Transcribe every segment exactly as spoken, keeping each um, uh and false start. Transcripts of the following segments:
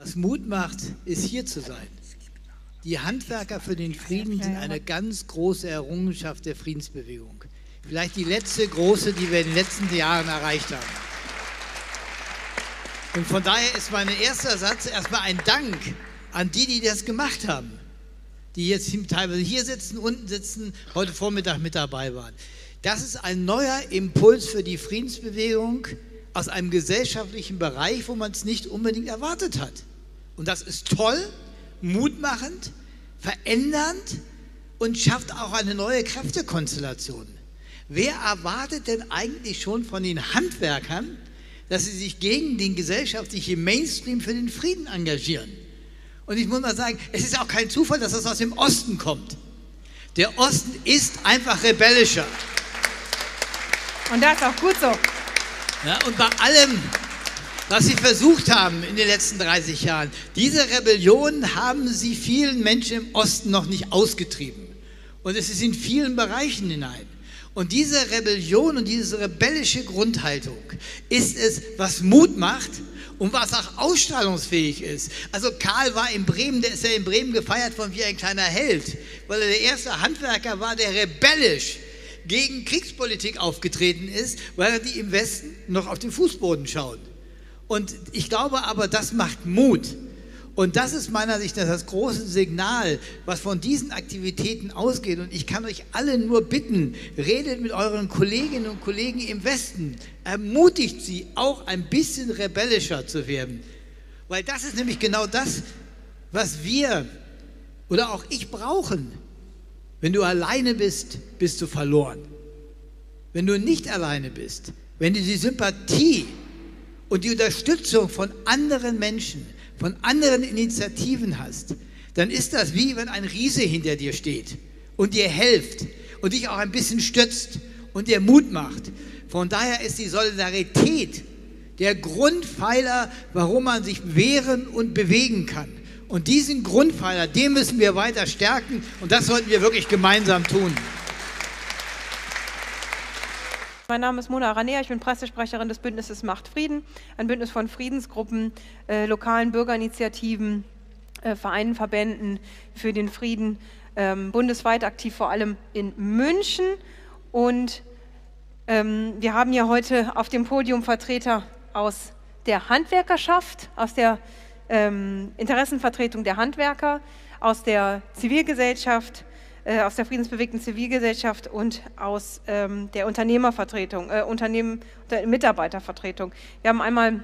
Was Mut macht, ist hier zu sein. Die Handwerker für den Frieden sind eine ganz große Errungenschaft der Friedensbewegung. Vielleicht die letzte große, die wir in den letzten Jahren erreicht haben. Und von daher ist mein erster Satz erstmal ein Dank an die, die das gemacht haben. Die jetzt teilweise hier sitzen, unten sitzen, heute Vormittag mit dabei waren. Das ist ein neuer Impuls für die Friedensbewegung aus einem gesellschaftlichen Bereich, wo man es nicht unbedingt erwartet hat. Und das ist toll, mutmachend, verändernd und schafft auch eine neue Kräftekonstellation. Wer erwartet denn eigentlich schon von den Handwerkern, dass sie sich gegen den gesellschaftlichen Mainstream für den Frieden engagieren? Und ich muss mal sagen, es ist auch kein Zufall, dass das aus dem Osten kommt. Der Osten ist einfach rebellischer. Und das ist auch gut so. Ja, und bei allem, was sie versucht haben in den letzten dreißig Jahren, diese Rebellion haben sie vielen Menschen im Osten noch nicht ausgetrieben. Und es ist in vielen Bereichen hinein. Und diese Rebellion und diese rebellische Grundhaltung ist es, was Mut macht und was auch ausstrahlungsfähig ist. Also Karl war in Bremen, der ist ja in Bremen gefeiert worden wie ein kleiner Held, weil er der erste Handwerker war, der rebellisch gegen Kriegspolitik aufgetreten ist, weil die im Westen noch auf den Fußboden schauen. Und ich glaube aber, das macht Mut. Und das ist meiner Sicht das große Signal, was von diesen Aktivitäten ausgeht. Und ich kann euch alle nur bitten, redet mit euren Kolleginnen und Kollegen im Westen, ermutigt sie auch ein bisschen rebellischer zu werden. Weil das ist nämlich genau das, was wir oder auch ich brauchen. Wenn du alleine bist, bist du verloren. Wenn du nicht alleine bist, wenn du die Sympathie und die Unterstützung von anderen Menschen, von anderen Initiativen hast, dann ist das wie wenn ein Riese hinter dir steht und dir hilft und dich auch ein bisschen stützt und dir Mut macht. Von daher ist die Solidarität der Grundpfeiler, warum man sich wehren und bewegen kann. Und diesen Grundpfeiler, den müssen wir weiter stärken und das sollten wir wirklich gemeinsam tun. Mein Name ist Mona Aranea, ich bin Pressesprecherin des Bündnisses Macht Frieden, ein Bündnis von Friedensgruppen, äh, lokalen Bürgerinitiativen, äh, Vereinen, Verbänden für den Frieden, ähm, bundesweit aktiv, vor allem in München. Und ähm, wir haben ja heute auf dem Podium Vertreter aus der Handwerkerschaft, aus der ähm, Interessenvertretung der Handwerker, aus der Zivilgesellschaft, aus der friedensbewegten Zivilgesellschaft und aus ähm, der Unternehmervertretung, äh, Unternehmen, der Mitarbeitervertretung. Wir haben einmal,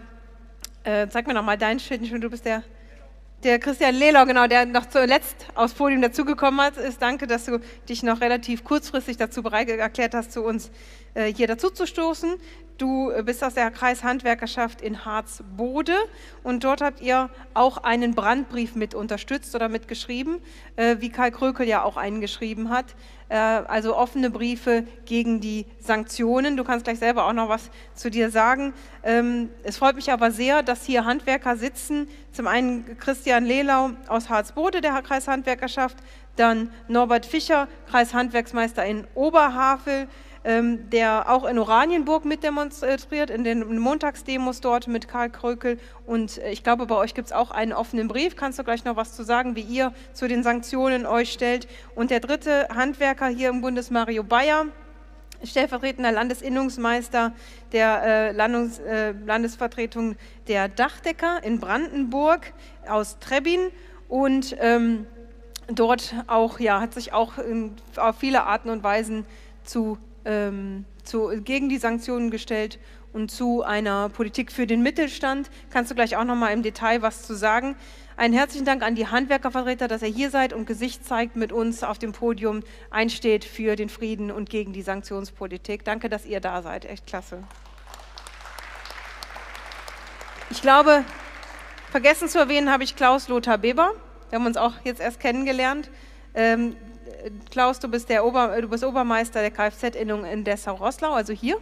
äh, zeig mir noch mal dein Schild, du bist der, der Christian Lehlau, genau, der noch zuletzt aufs Podium dazugekommen hat. Ist, danke, dass du dich noch relativ kurzfristig dazu bereit erklärt hast, zu uns äh, hier dazu zu stoßen. Du bist aus der Kreishandwerkerschaft in Harzbode und dort habt ihr auch einen Brandbrief mit unterstützt oder mitgeschrieben, äh, wie Karl Krökel ja auch einen geschrieben hat. Äh, also offene Briefe gegen die Sanktionen. Du kannst gleich selber auch noch was zu dir sagen. Ähm, es freut mich aber sehr, dass hier Handwerker sitzen. Zum einen Christian Lehlau aus Harzbode, der Kreishandwerkerschaft, dann Norbert Fischer, Kreishandwerksmeister in Oberhavel, Ähm, der auch in Oranienburg mitdemonstriert, in den Montagsdemos dort mit Karl Krökel. Und äh, ich glaube, bei euch gibt es auch einen offenen Brief. Kannst du gleich noch was zu sagen, wie ihr zu den Sanktionen euch stellt? Und der dritte Handwerker hier im Bundes, Mario Bayer, stellvertretender Landesinnungsmeister der äh, Landungs, äh, Landesvertretung der Dachdecker in Brandenburg aus Trebbin. Und ähm, dort auch, ja, hat sich auch in, auf viele Arten und Weisen zu Ähm, zu, gegen die Sanktionen gestellt und zu einer Politik für den Mittelstand. Kannst du gleich auch noch mal im Detail was zu sagen. Einen herzlichen Dank an die Handwerkervertreter, dass ihr hier seid und Gesicht zeigt, mit uns auf dem Podium einsteht für den Frieden und gegen die Sanktionspolitik. Danke, dass ihr da seid. Echt klasse. Ich glaube, vergessen zu erwähnen habe ich Klaus Lothar Beber. Wir haben uns auch jetzt erst kennengelernt. Ähm, Klaus, du bist, der Ober, du bist Obermeister der Kfz-Innung in Dessau-Roßlau, also hier.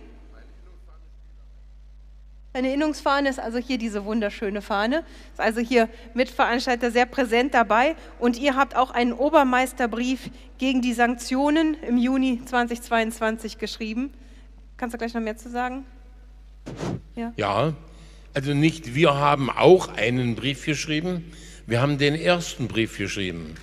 Eine Innungsfahne ist also hier diese wunderschöne Fahne, ist also hier Mitveranstalter sehr präsent dabei. Und ihr habt auch einen Obermeisterbrief gegen die Sanktionen im Juni zweitausendzweiundzwanzig geschrieben. Kannst du gleich noch mehr zu sagen? Ja, ja Also nicht wir haben auch einen Brief geschrieben, wir haben den ersten Brief geschrieben.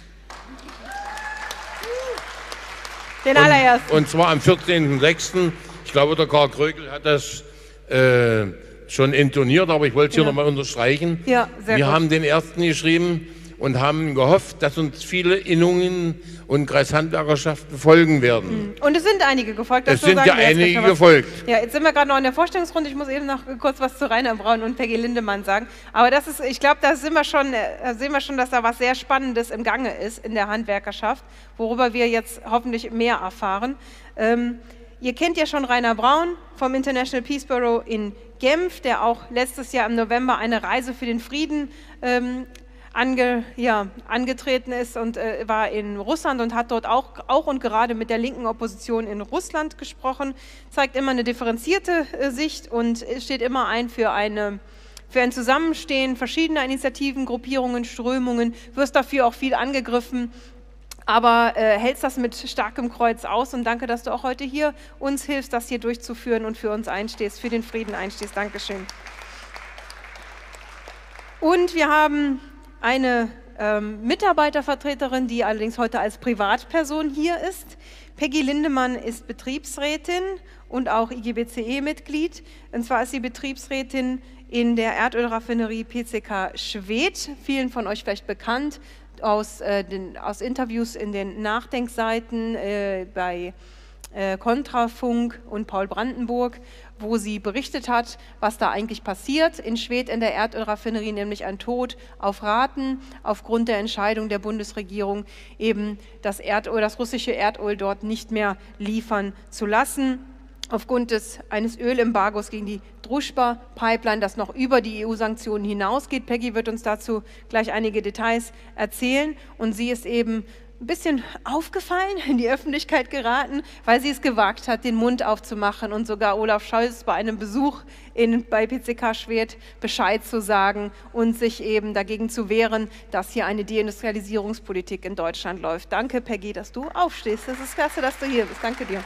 Den allerersten. Und, und zwar am vierzehnten sechsten Ich glaube, der Karl Krögel hat das äh, schon intoniert, aber ich wollte es hier Ja. nochmal unterstreichen. Ja, sehr wir gut. haben den ersten geschrieben und haben gehofft, dass uns viele Innungen und Kreishandwerkerschaften folgen werden. Und es sind einige gefolgt. Es dazu sind sagen ja wir jetzt einige gleich noch was. gefolgt. Ja, jetzt sind wir gerade noch in der Vorstellungsrunde. Ich muss eben noch kurz was zu Rainer Braun und Peggy Lindemann sagen. Aber das ist, ich glaube, da sind wir schon, da sehen wir schon, dass da was sehr Spannendes im Gange ist in der Handwerkerschaft, worüber wir jetzt hoffentlich mehr erfahren. Ähm, ihr kennt ja schon Rainer Braun vom International Peace Bureau in Genf, der auch letztes Jahr im November eine Reise für den Frieden ähm, Ange, ja, angetreten ist und äh, war in Russland und hat dort auch, auch und gerade mit der linken Opposition in Russland gesprochen, zeigt immer eine differenzierte äh, Sicht und steht immer ein für, eine, für ein Zusammenstehen verschiedener Initiativen, Gruppierungen, Strömungen, wirst dafür auch viel angegriffen, aber äh, hältst das mit starkem Kreuz aus und danke, dass du auch heute hier uns hilfst, das hier durchzuführen und für uns einstehst, für den Frieden einstehst. Dankeschön. Und wir haben eine ähm, Mitarbeitervertreterin, die allerdings heute als Privatperson hier ist. Peggy Lindemann ist Betriebsrätin und auch I G B C E-Mitglied. Und zwar ist sie Betriebsrätin in der Erdölraffinerie P C K Schwedt, vielen von euch vielleicht bekannt, aus, äh, den, aus Interviews in den Nachdenkseiten äh, bei äh, Kontrafunk und Paul Brandenburg, wo sie berichtet hat, was da eigentlich passiert in Schwedt in der Erdölraffinerie, nämlich ein Tod auf Raten aufgrund der Entscheidung der Bundesregierung, eben das Erdöl, das russische Erdöl dort nicht mehr liefern zu lassen, aufgrund des, eines Ölembargos gegen die Druschba-Pipeline, das noch über die E U-Sanktionen hinausgeht. Peggy wird uns dazu gleich einige Details erzählen und sie ist eben ein bisschen aufgefallen, in die Öffentlichkeit geraten, weil sie es gewagt hat, den Mund aufzumachen und sogar Olaf Scholz bei einem Besuch in, bei P C K Schwedt Bescheid zu sagen und sich eben dagegen zu wehren, dass hier eine Deindustrialisierungspolitik in Deutschland läuft. Danke, Peggy, dass du aufstehst. Das ist klasse, dass du hier bist. Danke dir.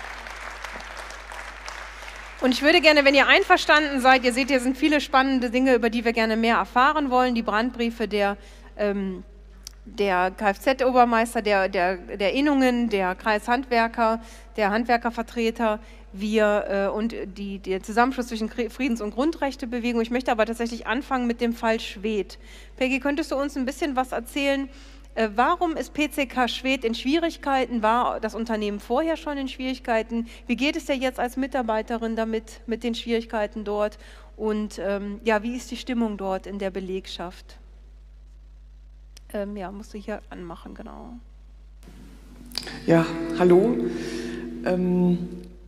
Und ich würde gerne, wenn ihr einverstanden seid, ihr seht, hier sind viele spannende Dinge, über die wir gerne mehr erfahren wollen, die Brandbriefe der ähm, der Kfz-Obermeister, der, der, der Innungen, der Kreishandwerker, der Handwerkervertreter, wir äh, und die, der Zusammenschluss zwischen Friedens- und Grundrechtebewegung. Ich möchte aber tatsächlich anfangen mit dem Fall Schwedt. Peggy, könntest du uns ein bisschen was erzählen? Äh, warum ist P C K Schwedt in Schwierigkeiten? War das Unternehmen vorher schon in Schwierigkeiten? Wie geht es dir jetzt als Mitarbeiterin damit, mit den Schwierigkeiten dort? Und ähm, ja, wie ist die Stimmung dort in der Belegschaft? Ähm, ja, musst du hier anmachen, genau. Ja, hallo. Ähm,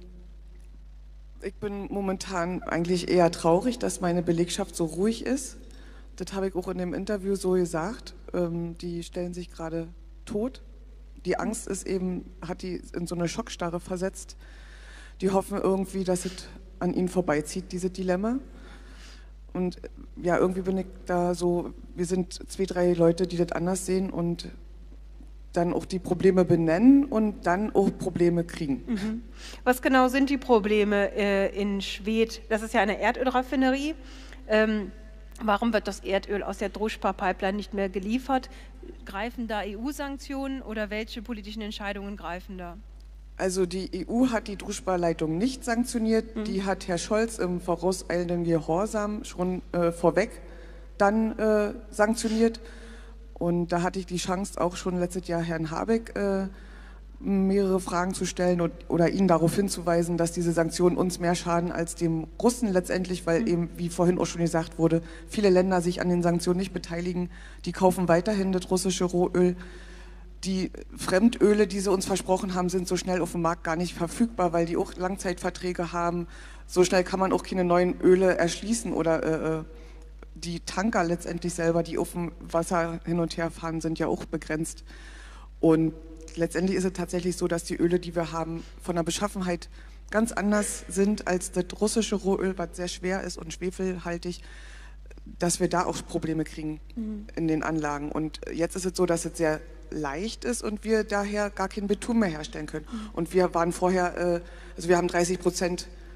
ich bin momentan eigentlich eher traurig, dass meine Belegschaft so ruhig ist. Das habe ich auch in dem Interview so gesagt. Ähm, die stellen sich gerade tot. Die Angst ist eben, hat die in so eine Schockstarre versetzt. Die hoffen irgendwie, dass es an ihnen vorbeizieht, diese Dilemma. Und ja, irgendwie bin ich da so, wir sind zwei, drei Leute, die das anders sehen und dann auch die Probleme benennen und dann auch Probleme kriegen. Mhm. Was genau sind die Probleme äh, in Schwedt? Das ist ja eine Erdölraffinerie. Ähm, warum wird das Erdöl aus der Druschba-Pipeline nicht mehr geliefert? Greifen da E U-Sanktionen oder welche politischen Entscheidungen greifen da? Also die E U hat die Druschba-Leitung nicht sanktioniert, mhm. die hat Herr Scholz im vorauseilenden Gehorsam schon äh, vorweg dann äh, sanktioniert. Und da hatte ich die Chance, auch schon letztes Jahr Herrn Habeck äh, mehrere Fragen zu stellen und, oder ihn darauf hinzuweisen, dass diese Sanktionen uns mehr schaden als dem Russen letztendlich, weil mhm. eben, wie vorhin auch schon gesagt wurde, viele Länder sich an den Sanktionen nicht beteiligen. Die kaufen weiterhin das russische Rohöl. Die Fremdöle, die sie uns versprochen haben, sind so schnell auf dem Markt gar nicht verfügbar, weil die auch Langzeitverträge haben. So schnell kann man auch keine neuen Öle erschließen oder äh, die Tanker letztendlich selber, die auf dem Wasser hin und her fahren, sind ja auch begrenzt. Und letztendlich ist es tatsächlich so, dass die Öle, die wir haben, von der Beschaffenheit ganz anders sind als das russische Rohöl, was sehr schwer ist und schwefelhaltig, dass wir da auch Probleme kriegen mhm. in den Anlagen. Und jetzt ist es so, dass es sehr leicht ist und wir daher gar kein Bitumen mehr herstellen können. Mhm. Und wir waren vorher, äh, also wir haben dreißig Prozent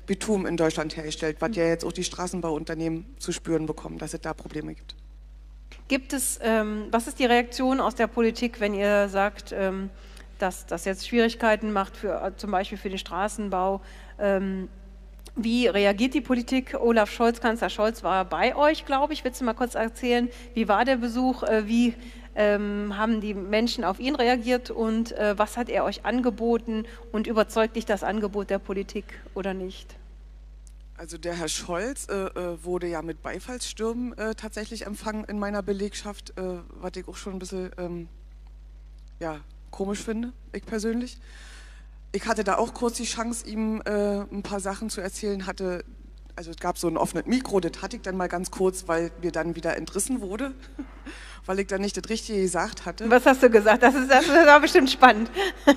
Bitumen in Deutschland hergestellt, was ja jetzt auch die Straßenbauunternehmen zu spüren bekommen, dass es da Probleme gibt. Gibt es, ähm, was ist die Reaktion aus der Politik, wenn ihr sagt, ähm, dass das jetzt Schwierigkeiten macht, für, zum Beispiel für den Straßenbau? Ähm, wie reagiert die Politik? Olaf Scholz, Kanzler Scholz war bei euch, glaube ich. Willst du mal kurz erzählen, wie war der Besuch? Äh, wie ähm, haben die Menschen auf ihn reagiert und äh, was hat er euch angeboten und überzeugt dich das Angebot der Politik oder nicht? Also der Herr Scholz äh, wurde ja mit Beifallsstürmen äh, tatsächlich empfangen in meiner Belegschaft, äh, was ich auch schon ein bisschen ähm, ja, komisch finde, ich persönlich. Ich hatte da auch kurz die Chance, ihm äh, ein paar Sachen zu erzählen, hatte, also es gab so ein offenes Mikro, das hatte ich dann mal ganz kurz, weil mir dann wieder entrissen wurde, weil ich dann nicht das Richtige gesagt hatte. Was hast du gesagt? Das ist, das war bestimmt spannend.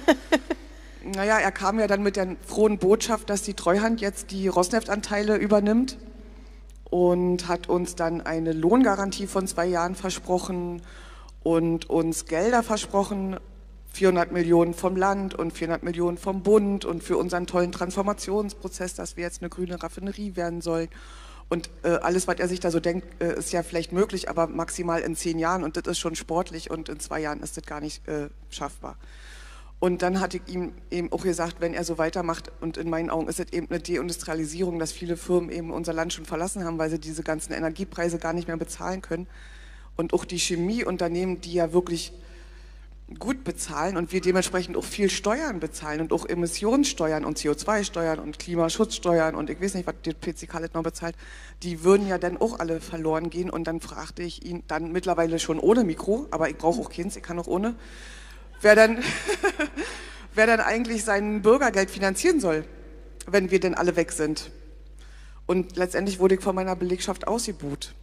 Naja, er kam ja dann mit der frohen Botschaft, dass die Treuhand jetzt die Rosneft-Anteile übernimmt und hat uns dann eine Lohngarantie von zwei Jahren versprochen und uns Gelder versprochen, vierhundert Millionen vom Land und vierhundert Millionen vom Bund und für unseren tollen Transformationsprozess, dass wir jetzt eine grüne Raffinerie werden sollen. Und äh, alles, was er sich da so denkt, äh, ist ja vielleicht möglich, aber maximal in zehn Jahren und das ist schon sportlich und in zwei Jahren ist das gar nicht äh, schaffbar. Und dann hatte ich ihm eben auch gesagt, wenn er so weitermacht, und in meinen Augen ist es eben eine Deindustrialisierung, dass viele Firmen eben unser Land schon verlassen haben, weil sie diese ganzen Energiepreise gar nicht mehr bezahlen können. Und auch die Chemieunternehmen, die ja wirklich gut bezahlen und wir dementsprechend auch viel Steuern bezahlen und auch Emissionssteuern und C O zwei Steuern und Klimaschutzsteuern und ich weiß nicht, was die P C K noch bezahlt, die würden ja dann auch alle verloren gehen. Und dann fragte ich ihn, dann mittlerweile schon ohne Mikro, aber ich brauche auch keins, ich kann auch ohne, wer dann, wer dann eigentlich sein Bürgergeld finanzieren soll, wenn wir denn alle weg sind. Und letztendlich wurde ich von meiner Belegschaft ausgebuht.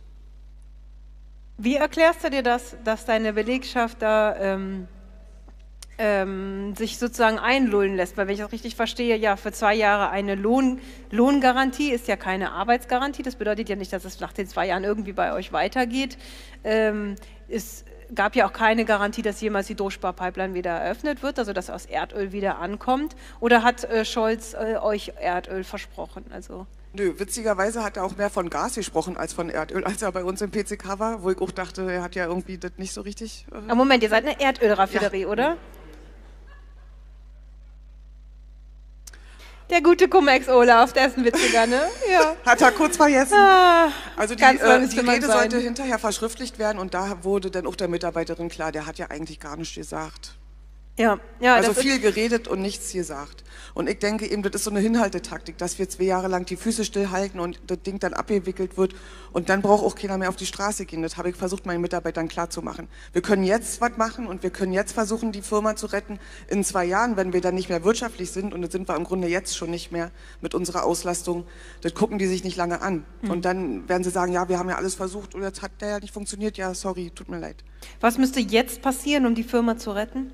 Wie erklärst du dir das, dass deine Belegschaft da ähm, ähm, sich sozusagen einlullen lässt? Weil wenn ich das richtig verstehe, ja, für zwei Jahre eine Lohn, Lohngarantie ist ja keine Arbeitsgarantie. Das bedeutet ja nicht, dass es nach den zwei Jahren irgendwie bei euch weitergeht. Ähm, ist gab ja auch keine Garantie, dass jemals die Druckspar-Pipeline wieder eröffnet wird, also dass aus Erdöl wieder ankommt. Oder hat äh, Scholz äh, euch Erdöl versprochen? Also Nö, witzigerweise hat er auch mehr von Gas gesprochen als von Erdöl, als er bei uns im P C K war, wo ich auch dachte, er hat ja irgendwie das nicht so richtig... Äh Aber Moment, ihr seid eine Erdölraffinerie, ja, oder? Der gute Cum-Ex Olaf, der ist ein witziger, ne? Ja. Hat er kurz vergessen. Ah, also die, äh, die Rede sollte hinterher verschriftlicht werden und da wurde dann auch der Mitarbeiterin klar, der hat ja eigentlich gar nichts gesagt. Ja, ja, also viel geredet und nichts gesagt. Und ich denke eben, das ist so eine Hinhaltetaktik, dass wir zwei Jahre lang die Füße stillhalten und das Ding dann abgewickelt wird und dann braucht auch keiner mehr auf die Straße gehen. Das habe ich versucht, meinen Mitarbeitern klarzumachen. Wir können jetzt was machen und wir können jetzt versuchen, die Firma zu retten. In zwei Jahren, wenn wir dann nicht mehr wirtschaftlich sind, und das sind wir im Grunde jetzt schon nicht mehr mit unserer Auslastung, das gucken die sich nicht lange an. Mhm. Und dann werden sie sagen, ja, wir haben ja alles versucht und jetzt hat der ja nicht funktioniert. Ja, sorry, tut mir leid. Was müsste jetzt passieren, um die Firma zu retten?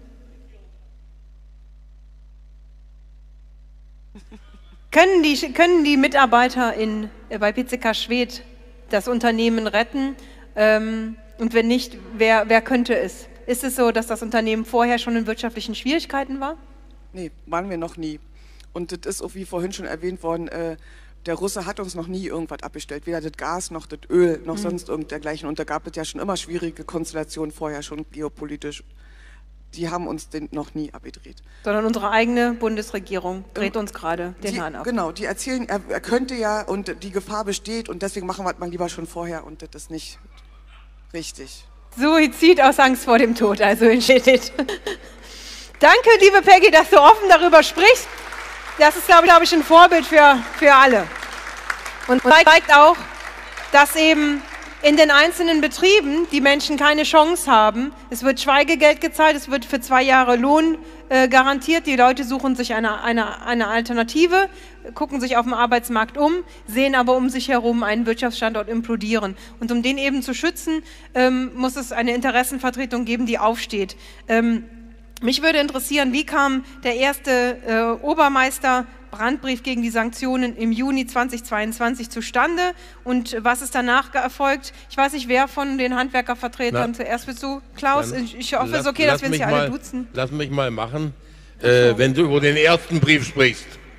Können die, können die Mitarbeiter in, bei P C K Schwedt das Unternehmen retten? Ähm, und wenn nicht, wer, wer könnte es? Ist es so, dass das Unternehmen vorher schon in wirtschaftlichen Schwierigkeiten war? Nee, waren wir noch nie. Und das ist auch, wie vorhin schon erwähnt worden, äh, der Russe hat uns noch nie irgendwas abbestellt. Weder das Gas, noch das Öl, noch mhm. sonst irgenddergleichen. Und da gab es ja schon immer schwierige Konstellationen vorher, schon geopolitisch. Die haben uns den noch nie abgedreht. Sondern unsere eigene Bundesregierung dreht uns gerade den die, Hahn ab. Genau, die erzählen, er, er könnte ja und die Gefahr besteht und deswegen machen wir es mal lieber schon vorher und das ist nicht richtig. Suizid aus Angst vor dem Tod, also in Schedit. Danke, liebe Peggy, dass du offen darüber sprichst. Das ist, glaube ich, glaube ich, ein Vorbild für, für alle. Und zeigt auch, dass eben in den einzelnen Betrieben die Menschen keine Chance haben. Es wird Schweigegeld gezahlt, es wird für zwei Jahre Lohn äh, garantiert. Die Leute suchen sich eine, eine, eine Alternative, gucken sich auf dem Arbeitsmarkt um, sehen aber um sich herum einen Wirtschaftsstandort implodieren. Und um den eben zu schützen, ähm, muss es eine Interessenvertretung geben, die aufsteht. Ähm, mich würde interessieren, wie kam der erste äh, Obermeister Brandbrief gegen die Sanktionen im Juni zweitausendzweiundzwanzig zustande und was ist danach erfolgt? Ich weiß nicht, wer von den Handwerkervertretern Na, zuerst bist du? Klaus, ich, ich hoffe, es ist okay, dass wir uns hier alle duzen. Lass mich mal machen, äh, wenn du über den ersten Brief sprichst.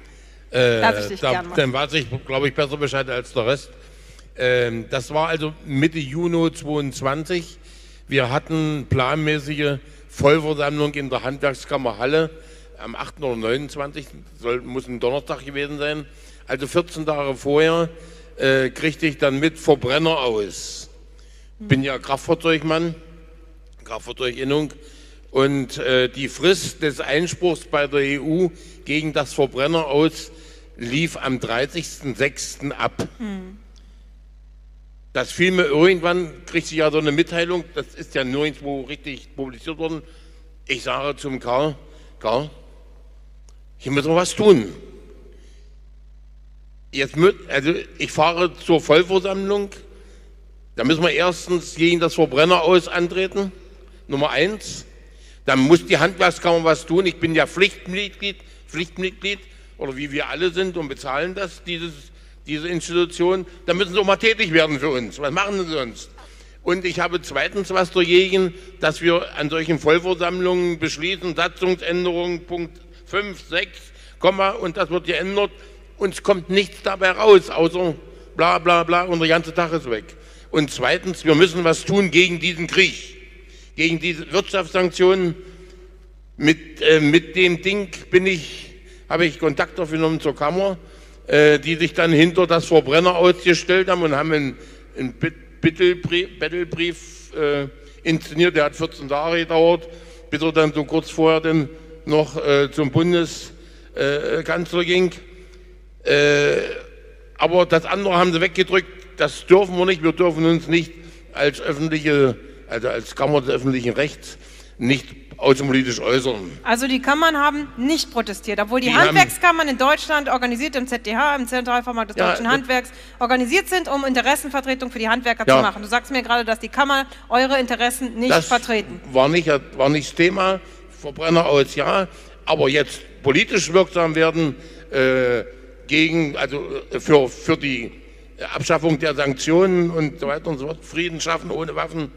Äh, Darf ich dich da, gern machen. dann weiß ich, glaube ich, besser Bescheid als der Rest. Ähm, das war also Mitte Juni zweiundzwanzig. Wir hatten planmäßige Vollversammlung in der Handwerkskammer Halle am achten oder neunundzwanzigsten Soll, muss ein Donnerstag gewesen sein. Also vierzehn Tage vorher äh, kriegte ich dann mit Verbrenner aus. Bin ja Kraftfahrzeugmann, Kraftfahrzeuginnung. Und äh, die Frist des Einspruchs bei der E U gegen das Verbrenner aus lief am dreißigsten sechsten ab. Hm. Das fiel mir irgendwann, kriegte ich ja so eine Mitteilung, das ist ja nirgendwo richtig publiziert worden. Ich sage zum Karl, Karl, hier müssen wir was tun. Jetzt mit, also ich fahre zur Vollversammlung, da müssen wir erstens gegen das Verbrenner aus antreten, Nummer eins. Dann muss die Handwerkskammer was tun. Ich bin ja Pflichtmitglied, Pflichtmitglied oder wie wir alle sind und bezahlen das, dieses, diese Institution. Da müssen sie auch mal tätig werden für uns. Was machen sie sonst? Und ich habe zweitens was dagegen, dass wir an solchen Vollversammlungen beschließen, Satzungsänderungen, Punkt fünf, sechs, Komma, und das wird geändert. Uns kommt nichts dabei raus, außer bla bla bla und der ganze Tag ist weg. Und zweitens, wir müssen was tun gegen diesen Krieg. Gegen diese Wirtschaftssanktionen. Mit, äh, mit dem Ding bin ich, habe ich Kontakt aufgenommen zur Kammer, äh, die sich dann hinter das Verbrenner ausgestellt haben und haben einen, einen Battlebrief äh, inszeniert, der hat vierzehn Tage gedauert, bis er dann so kurz vorher dann noch äh, zum Bundeskanzler äh, ging. Äh, aber das andere haben sie weggedrückt, das dürfen wir nicht, wir dürfen uns nicht als öffentliche also als Kammer des öffentlichen Rechts, nicht außenpolitisch äußern. Also die Kammern haben nicht protestiert, obwohl die, die Handwerkskammern in Deutschland organisiert im Z D H, im Zentralverband des ja, Deutschen Handwerks, organisiert sind, um Interessenvertretung für die Handwerker ja. zu machen. Du sagst mir gerade, dass die Kammer eure Interessen nicht das vertreten. War nicht, war nicht das Thema, Verbrenner aus, ja, aber jetzt politisch wirksam werden äh, gegen, also für, für die Abschaffung der Sanktionen und so weiter und so fort, Frieden schaffen ohne Waffen.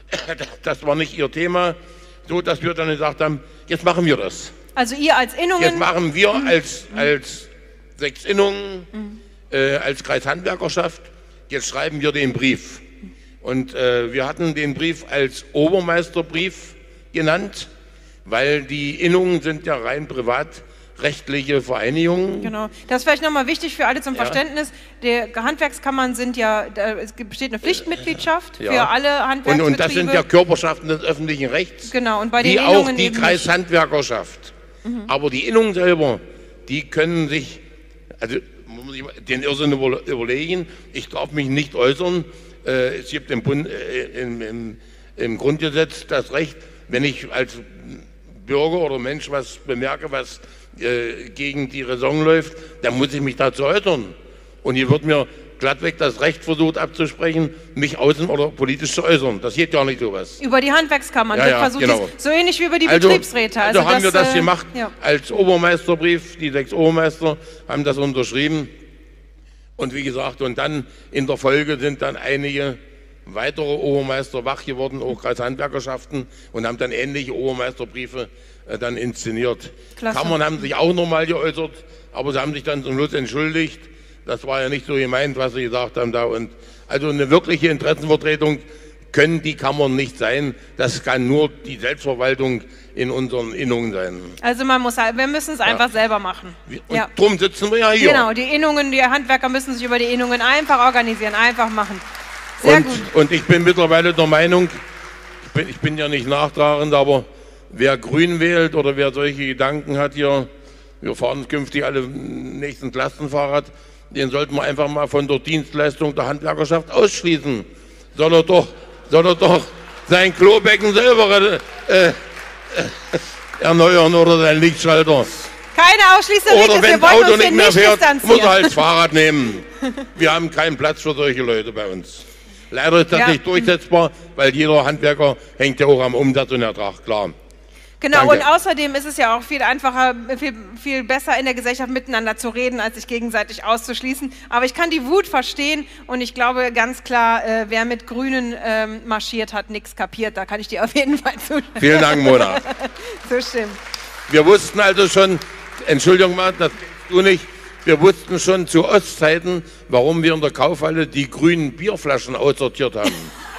Das war nicht ihr Thema, so dass wir dann gesagt haben, jetzt machen wir das. Also ihr als Innungen? Jetzt machen wir als, als sechs Innungen, mhm. äh, als Kreishandwerkerschaft, jetzt schreiben wir den Brief. Und äh, wir hatten den Brief als Obermeisterbrief genannt, weil die Innungen sind ja rein privatrechtliche Vereinigungen. Genau, das ist vielleicht nochmal wichtig für alle zum ja. Verständnis. Die Handwerkskammern sind ja, da, es besteht eine Pflichtmitgliedschaft ja. für alle Handwerksbetriebe. Und, und das sind ja Körperschaften des öffentlichen Rechts, genau. Und bei den wie Innungen auch die Kreishandwerkerschaft. Mhm. Aber die Innungen selber, die können sich, also den Irrsinn über, überlegen, ich darf mich nicht äußern. Äh, es gibt im, Bund, äh, im, im, im Grundgesetz das Recht, wenn ich als Bürger oder Mensch was bemerke, was äh, gegen die Raison läuft, dann muss ich mich dazu äußern. Und hier wird mir glattweg das Recht versucht abzusprechen, mich außen- oder politisch zu äußern. Das geht ja nicht sowas. Über die Handwerkskammern ja, wird ja, versucht, genau. so ähnlich wie über die also, Betriebsräte. Also, also haben das, wir das gemacht äh, ja. als Obermeisterbrief, die sechs Obermeister haben das unterschrieben. Und wie gesagt, und dann in der Folge sind dann einige weitere Obermeister wach geworden, auch Kreishandwerkerschaften, und haben dann ähnliche Obermeisterbriefe äh, dann inszeniert. Klasse. Kammern haben sich auch nochmal geäußert, aber sie haben sich dann zum Schluss entschuldigt. Das war ja nicht so gemeint, was sie gesagt haben da. Und also eine wirkliche Interessenvertretung können die Kammern nicht sein. Das kann nur die Selbstverwaltung in unseren Innungen sein. Also man muss, wir müssen es einfach ja. selber machen. Und ja. drum sitzen wir ja hier. Genau, die Innungen, die Handwerker müssen sich über die Innungen einfach organisieren, einfach machen. Sehr und, gut. Und ich bin mittlerweile der Meinung, ich bin, ich bin ja nicht nachtragend, aber wer Grün wählt oder wer solche Gedanken hat hier, wir fahren künftig alle nächsten Lastenfahrrad, den sollten wir einfach mal von der Dienstleistung der Handwerkerschaft ausschließen. Soll er doch, soll er doch sein Klobecken selber äh, äh, erneuern oder sein Lichtschalter. Keine Ausschließung. Oder wenn das Auto nicht mehr fährt, muss er halt das Fahrrad nehmen. Wir haben keinen Platz für solche Leute bei uns. Leider ist das ja. nicht durchsetzbar, weil jeder Handwerker hängt ja auch am Umsatz und Ertrag, klar. Genau, Danke. Und außerdem ist es ja auch viel einfacher, viel, viel besser in der Gesellschaft miteinander zu reden, als sich gegenseitig auszuschließen. Aber ich kann die Wut verstehen und ich glaube ganz klar, äh, wer mit Grünen ähm, marschiert, hat nichts kapiert. Da kann ich dir auf jeden Fall zustimmen. Vielen Dank, Mona. So stimmt. Wir wussten also schon, Entschuldigung mal, das du nicht, wir wir wussten schon zu Ostzeiten, warum wir in der Kaufhalle die grünen Bierflaschen aussortiert haben.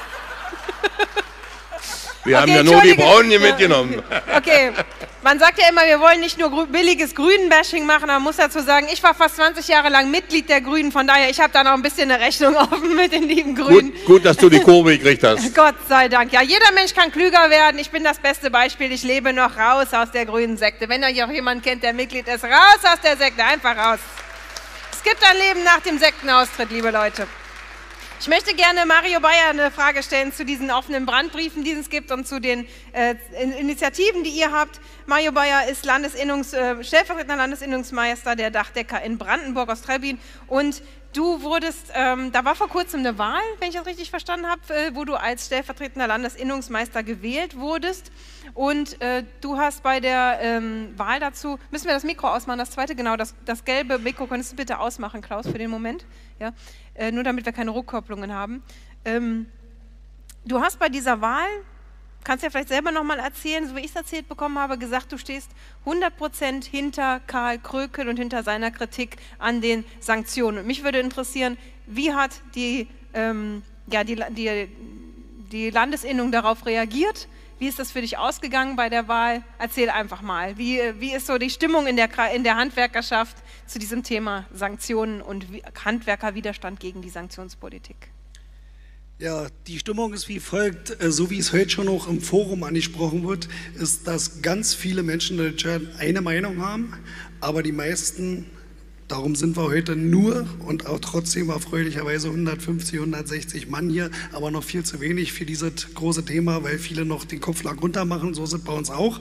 Wir okay, haben ja nur die braunen hier mitgenommen. Okay, man sagt ja immer, wir wollen nicht nur grü billiges Grünen-Bashing machen, aber man muss dazu sagen, ich war fast zwanzig Jahre lang Mitglied der Grünen, von daher, ich habe da noch ein bisschen eine Rechnung offen mit den lieben Grünen. Gut, gut, dass du die Kurve gekriegt hast. Gott sei Dank. Ja, jeder Mensch kann klüger werden. Ich bin das beste Beispiel. Ich lebe noch raus aus der grünen Sekte. Wenn euch auch jemand kennt, der Mitglied ist, raus aus der Sekte, einfach raus. Es gibt ein Leben nach dem Sektenaustritt, liebe Leute. Ich möchte gerne Mario Beyer eine Frage stellen zu diesen offenen Brandbriefen, die es gibt und zu den äh, Initiativen, die ihr habt. Mario Beyer ist Landesinnungs, äh, stellvertretender Landesinnungsmeister der Dachdecker in Brandenburg aus Trebbin und du wurdest, ähm, da war vor kurzem eine Wahl, wenn ich das richtig verstanden habe, äh, wo du als stellvertretender Landesinnungsmeister gewählt wurdest und äh, du hast bei der ähm, Wahl dazu, müssen wir das Mikro ausmachen, das zweite, genau, das, das gelbe Mikro, könntest du bitte ausmachen, Klaus, für den Moment, ja, äh, nur damit wir keine Rückkopplungen haben. Ähm, du hast bei dieser Wahl, kannst du ja vielleicht selber nochmal erzählen, so wie ich es erzählt bekommen habe, gesagt, du stehst hundert Prozent hinter Karl Krökel und hinter seiner Kritik an den Sanktionen. Und mich würde interessieren, wie hat die, ähm, ja, die, die, die Landesinnung darauf reagiert? Wie ist das für dich ausgegangen bei der Wahl? Erzähl einfach mal. Wie, wie ist so die Stimmung in der, in der Handwerkerschaft zu diesem Thema Sanktionen und Handwerkerwiderstand gegen die Sanktionspolitik? Ja, die Stimmung ist wie folgt, so wie es heute schon auch im Forum angesprochen wird, ist, dass ganz viele Menschen in Deutschland eine Meinung haben, aber die meisten, darum sind wir heute nur und auch trotzdem erfreulicherweise hundertfünfzig, hundertsechzig Mann hier, aber noch viel zu wenig für dieses große Thema, weil viele noch den Kopfschlag runter machen, so sind bei uns auch.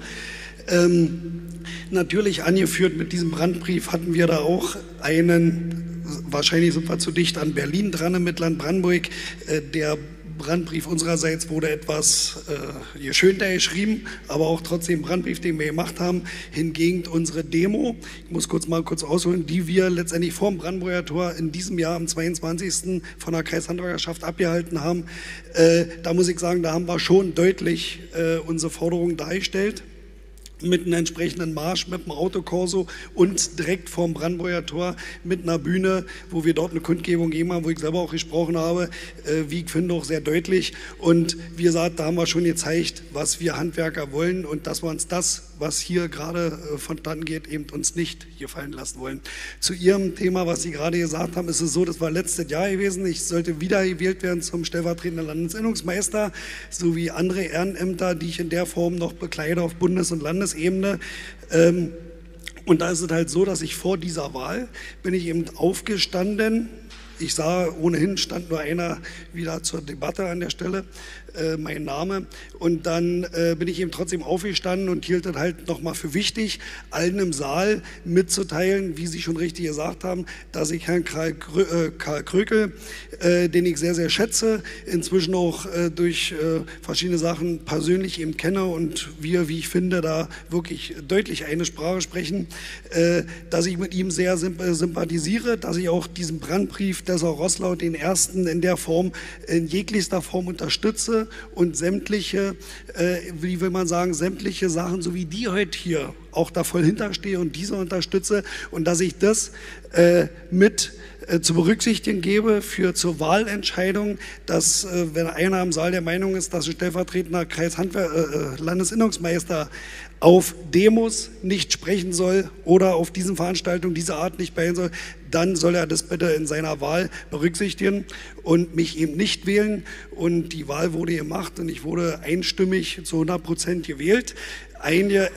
Ähm, natürlich angeführt mit diesem Brandbrief hatten wir da auch einen, wahrscheinlich sind wir zu dicht an Berlin dran mit Land Brandenburg, äh, der Brandbrief unsererseits wurde etwas äh, geschönter geschrieben, aber auch trotzdem Brandbrief, den wir gemacht haben. Hingegen unsere Demo, ich muss kurz mal kurz ausholen, die wir letztendlich vor dem Brandenburger Tor in diesem Jahr am zweiundzwanzigsten von der Kreishandwerkerschaft abgehalten haben, äh, da muss ich sagen, da haben wir schon deutlich äh, unsere Forderungen dargestellt. Mit einem entsprechenden Marsch, mit einem Autokorso und direkt vorm Brandenburger Tor mit einer Bühne, wo wir dort eine Kundgebung gegeben haben, wo ich selber auch gesprochen habe, äh, wie ich finde, auch sehr deutlich. Und wie gesagt, da haben wir schon gezeigt, was wir Handwerker wollen und dass wir uns das, was hier gerade äh, vonstatten geht, eben uns nicht gefallen lassen wollen. Zu Ihrem Thema, was Sie gerade gesagt haben, ist es so, das war letztes Jahr gewesen, ich sollte wieder gewählt werden zum stellvertretenden Landesinnungsmeister, sowie andere Ehrenämter, die ich in der Form noch bekleide auf Bundes- und Landes Ebene. Ähm, und da ist es halt so, dass ich vor dieser Wahl bin ich eben aufgestanden. Ich sah, ohnehin stand nur einer wieder zur Debatte an der Stelle, äh, mein Name. Und dann äh, bin ich eben trotzdem aufgestanden und hielt das halt nochmal für wichtig, allen im Saal mitzuteilen, wie Sie schon richtig gesagt haben, dass ich Herrn Karl, Krö äh, Karl Krökel, äh, den ich sehr, sehr schätze, inzwischen auch äh, durch äh, verschiedene Sachen persönlich eben kenne und wir, wie ich finde, da wirklich deutlich eine Sprache sprechen, äh, dass ich mit ihm sehr sympathisiere, dass ich auch diesen Brandbrief Dessau Roßlau, den ersten in der Form, in jeglichster Form unterstütze und sämtliche, äh, wie will man sagen, sämtliche Sachen, so wie die heute hier, auch da voll hinterstehe und diese unterstütze und dass ich das äh, mit äh, zu berücksichtigen gebe für zur Wahlentscheidung, dass äh, wenn einer im Saal der Meinung ist, dass ein stellvertretender Kreishandwer äh, Landesinnungsmeister auf Demos nicht sprechen soll oder auf diesen Veranstaltungen dieser Art nicht bei soll, dann soll er das bitte in seiner Wahl berücksichtigen und mich eben nicht wählen. Und die Wahl wurde gemacht und ich wurde einstimmig zu hundert Prozent gewählt. Einige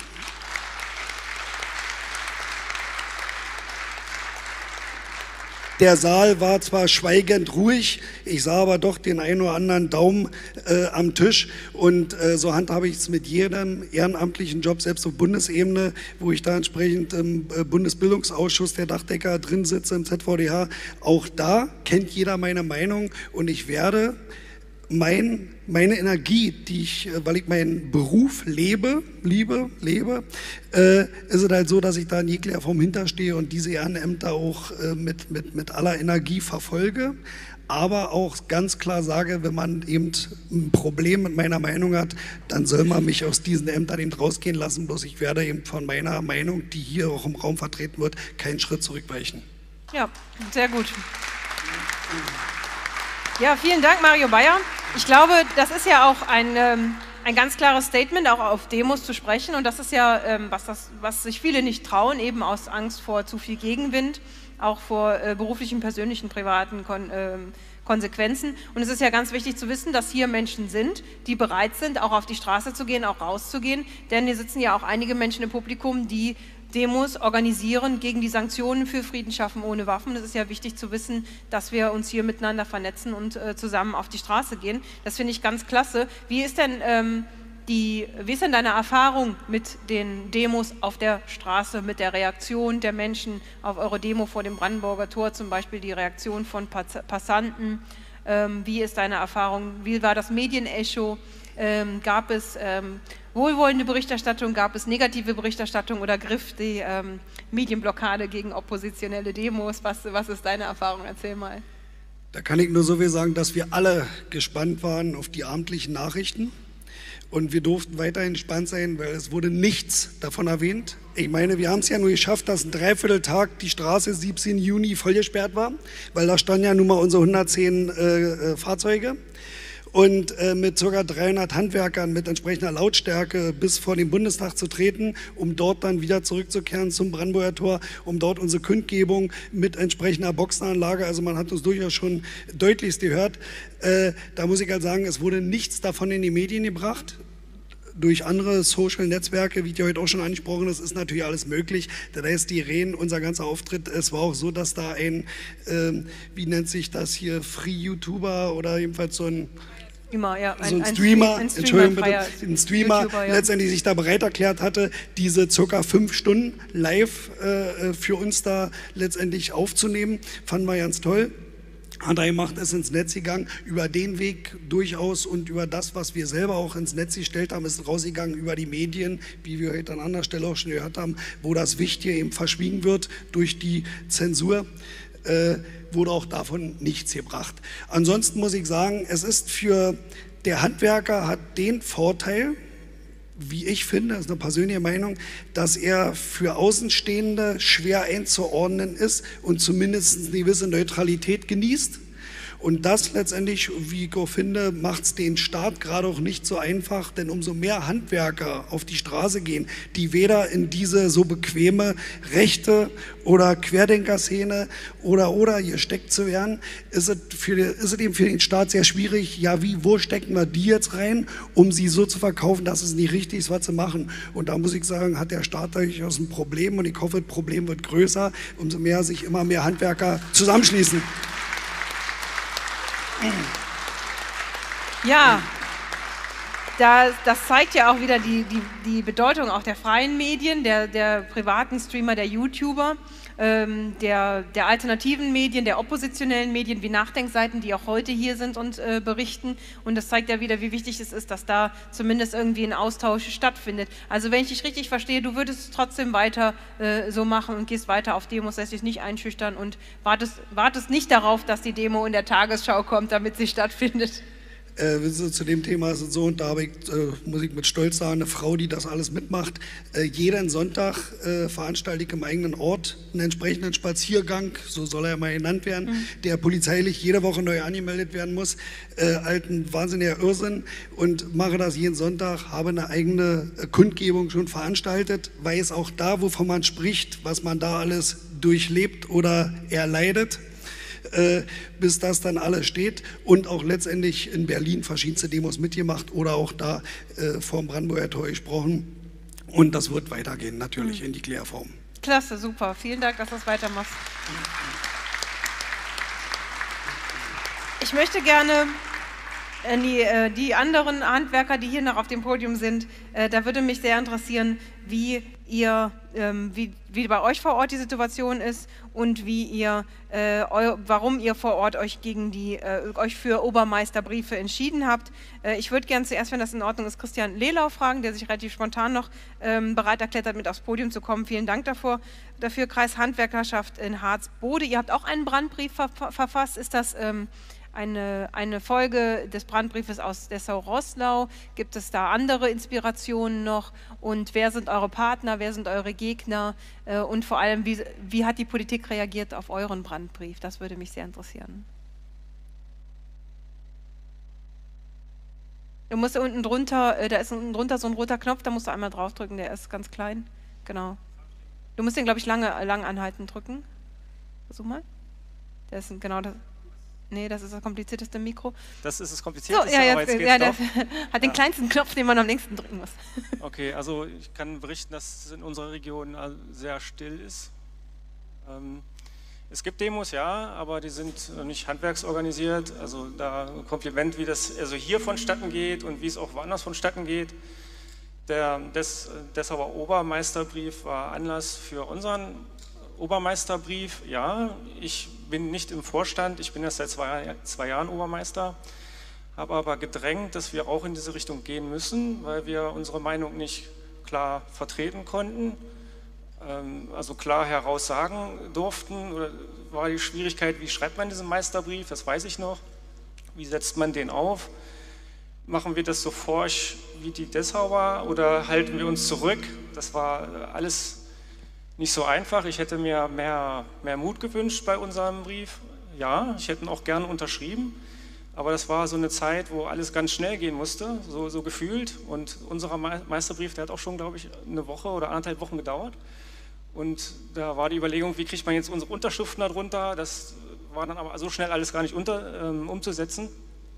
Der Saal war zwar schweigend ruhig, ich sah aber doch den einen oder anderen Daumen äh, am Tisch und äh, so handhabe ich es mit jedem ehrenamtlichen Job, selbst auf Bundesebene, wo ich da entsprechend im äh, Bundesbildungsausschuss der Dachdecker drin sitze, im Z V D H. Auch da kennt jeder meine Meinung und ich werde mein, meine Energie, die ich, weil ich meinen Beruf lebe, liebe, lebe, äh, ist es halt so, dass ich da in jeglicher Form hinterstehe und diese Ehrenämter auch äh, mit, mit, mit aller Energie verfolge. aber auch ganz klar sage, wenn man eben ein Problem mit meiner Meinung hat, dann soll man mich aus diesen Ämtern eben rausgehen lassen, bloß ich werde eben von meiner Meinung, die hier auch im Raum vertreten wird, keinen Schritt zurückweichen. Ja, sehr gut. Ja, vielen Dank, Mario Bayer. Ich glaube, das ist ja auch ein, ähm, ein ganz klares Statement, auch auf Demos zu sprechen. Und das ist ja, ähm, was, das, was sich viele nicht trauen, eben aus Angst vor zu viel Gegenwind, auch vor äh, beruflichen, persönlichen, privaten Kon äh, Konsequenzen. Und es ist ja ganz wichtig zu wissen, dass hier Menschen sind, die bereit sind, auch auf die Straße zu gehen, auch rauszugehen. Denn hier sitzen ja auch einige Menschen im Publikum, die Demos organisieren gegen die Sanktionen für Frieden schaffen ohne Waffen. Es ist ja wichtig zu wissen, dass wir uns hier miteinander vernetzen und äh, zusammen auf die Straße gehen. Das finde ich ganz klasse. Wie ist denn ähm, die, wie ist denn deine Erfahrung mit den Demos auf der Straße, mit der Reaktion der Menschen auf eure Demo vor dem Brandenburger Tor, zum Beispiel die Reaktion von Pass Passanten? Ähm, wie ist deine Erfahrung? Wie war das Medienecho? Ähm, gab es ähm, wohlwollende Berichterstattung, gab es negative Berichterstattung oder griff die ähm, Medienblockade gegen oppositionelle Demos? Was, was ist deine Erfahrung? Erzähl mal. Da kann ich nur so viel sagen, dass wir alle gespannt waren auf die abendlichen Nachrichten und wir durften weiterhin gespannt sein, weil es wurde nichts davon erwähnt. Ich meine, wir haben es ja nur geschafft, dass ein Dreivierteltag die Straße siebzehnten Juni vollgesperrt war, weil da standen ja nun mal unsere hundertzehn äh, äh, Fahrzeuge. Und äh, mit ca. dreihundert Handwerkern mit entsprechender Lautstärke bis vor den Bundestag zu treten, um dort dann wieder zurückzukehren zum Brandenburger Tor, um dort unsere Kundgebung mit entsprechender Boxenanlage, also man hat uns durchaus schon deutlichst gehört, äh, da muss ich halt sagen, es wurde nichts davon in die Medien gebracht. Durch andere Social-Netzwerke, wie ihr heute auch schon angesprochen ist, ist natürlich alles möglich. Da ist die Reden, unser ganzer Auftritt. Es war auch so, dass da ein, ähm, wie nennt sich das hier, Free-YouTuber oder jedenfalls so ein Immer, ja. so ein, ein Streamer, ein Streamer, Entschuldigung bitte, ein Streamer YouTuber, ja. letztendlich sich da bereit erklärt hatte, diese circa fünf Stunden live äh, für uns da letztendlich aufzunehmen. Fanden wir ganz toll. Hat er gemacht, ist ins Netz gegangen, über den Weg durchaus und über das, was wir selber auch ins Netz gestellt haben, ist rausgegangen über die Medien, wie wir heute an anderer Stelle auch schon gehört haben, wo das Wichtige eben verschwiegen wird durch die Zensur. Äh, wurde auch davon nichts gebracht. Ansonsten muss ich sagen, es ist für der Handwerker hat den Vorteil, wie ich finde, das ist eine persönliche Meinung, dass er für Außenstehende schwer einzuordnen ist und zumindest eine gewisse Neutralität genießt. Und das letztendlich, wie ich auch finde, macht es den Staat gerade auch nicht so einfach, denn umso mehr Handwerker auf die Straße gehen, die weder in diese so bequeme rechte oder Querdenkerszene oder oder gesteckt zu werden, ist es, für, ist es eben für den Staat sehr schwierig, ja wie, wo stecken wir die jetzt rein, um sie so zu verkaufen, dass es nicht richtig ist, was sie machen. Und da muss ich sagen, hat der Staat durchaus ein Problem und ich hoffe, das Problem wird größer, umso mehr sich immer mehr Handwerker zusammenschließen. Ja, da, das zeigt ja auch wieder die, die, die Bedeutung auch der freien Medien, der, der privaten Streamer, der YouTuber, ähm, der, der alternativen Medien, der oppositionellen Medien wie Nachdenkseiten, die auch heute hier sind und äh, berichten. Und das zeigt ja wieder, wie wichtig es ist, dass da zumindest irgendwie ein Austausch stattfindet. Also wenn ich dich richtig verstehe, du würdest es trotzdem weiter äh, so machen und gehst weiter auf Demos, lässt dich nicht einschüchtern und wartest, wartest nicht darauf, dass die Demo in der Tagesschau kommt, damit sie stattfindet. Äh, wissen Sie, zu dem Thema ist es so, und da habe ich, äh, muss ich mit Stolz sagen, eine Frau, die das alles mitmacht. Äh, jeden Sonntag äh, veranstalte ich im eigenen Ort einen entsprechenden Spaziergang, so soll er ja mal genannt werden, mhm. der polizeilich jede Woche neu angemeldet werden muss. Äh, alten wahnsinniger Irrsinn, und mache das jeden Sonntag, habe eine eigene äh, Kundgebung schon veranstaltet, weiß auch da, wovon man spricht, was man da alles durchlebt oder erleidet. Äh, bis das dann alles steht, und auch letztendlich in Berlin verschiedenste Demos mitgemacht oder auch da äh, vor dem Brandenburger Tor gesprochen, und das wird weitergehen, natürlich in die Klärform. Klasse, super, vielen Dank, dass du das weitermachst. Ich möchte gerne die, äh, die anderen Handwerker, die hier noch auf dem Podium sind, äh, da würde mich sehr interessieren, wie ihr, ähm, wie, wie bei euch vor Ort die Situation ist und wie ihr, äh, eu, warum ihr vor Ort euch gegen die, äh, euch für Obermeisterbriefe entschieden habt. Äh, ich würde gerne zuerst, wenn das in Ordnung ist, Christian Lehlau fragen, der sich relativ spontan noch ähm, bereit erklärt hat, mit aufs Podium zu kommen. Vielen Dank davor. Dafür Kreishandwerkerschaft in Harz-Bode. Ihr habt auch einen Brandbrief ver verfasst. Ist das ähm, eine, eine Folge des Brandbriefes aus Dessau-Roßlau? Gibt es da andere Inspirationen noch? Und wer sind eure Partner, wer sind eure Gegner? Äh, und vor allem, wie, wie hat die Politik reagiert auf euren Brandbrief? Das würde mich sehr interessieren. Du musst unten drunter, äh, da ist unten drunter so ein roter Knopf, da musst du einmal draufdrücken, der ist ganz klein. Genau. Du musst den, glaube ich, lange, lang anhalten drücken. Versuch mal. Der ist ein, genau das. Nee, das ist das komplizierteste Mikro. Das ist das komplizierteste, so, ja, aber jetzt geht's ja, doch. Hat den ja. kleinsten Knopf, den man am längsten drücken muss. Okay, also ich kann berichten, dass es in unserer Region sehr still ist. Ähm, es gibt Demos, ja, aber die sind nicht handwerksorganisiert. Also da ein Kompliment, wie das also hier vonstatten geht und wie es auch woanders vonstatten geht. Der Des, Dessauer Obermeisterbrief war Anlass für unseren Obermeisterbrief. Ja, ich bin nicht im Vorstand, ich bin erst seit zwei, zwei Jahren Obermeister, habe aber gedrängt, dass wir auch in diese Richtung gehen müssen, weil wir unsere Meinung nicht klar vertreten konnten, ähm, also klar heraus sagen durften. Oder war die Schwierigkeit, wie schreibt man diesen Meisterbrief, das weiß ich noch, wie setzt man den auf? Machen wir das so forsch wie die Dessauer oder halten wir uns zurück? Das war alles nicht so einfach. Ich hätte mir mehr, mehr Mut gewünscht bei unserem Brief. Ja, ich hätte ihn auch gerne unterschrieben, aber das war so eine Zeit, wo alles ganz schnell gehen musste, so, so gefühlt. Und unser Meisterbrief, der hat auch schon, glaube ich, eine Woche oder anderthalb Wochen gedauert. Und da war die Überlegung, wie kriegt man jetzt unsere Unterschriften darunter? Das war dann aber so schnell alles gar nicht unter, ähm, umzusetzen.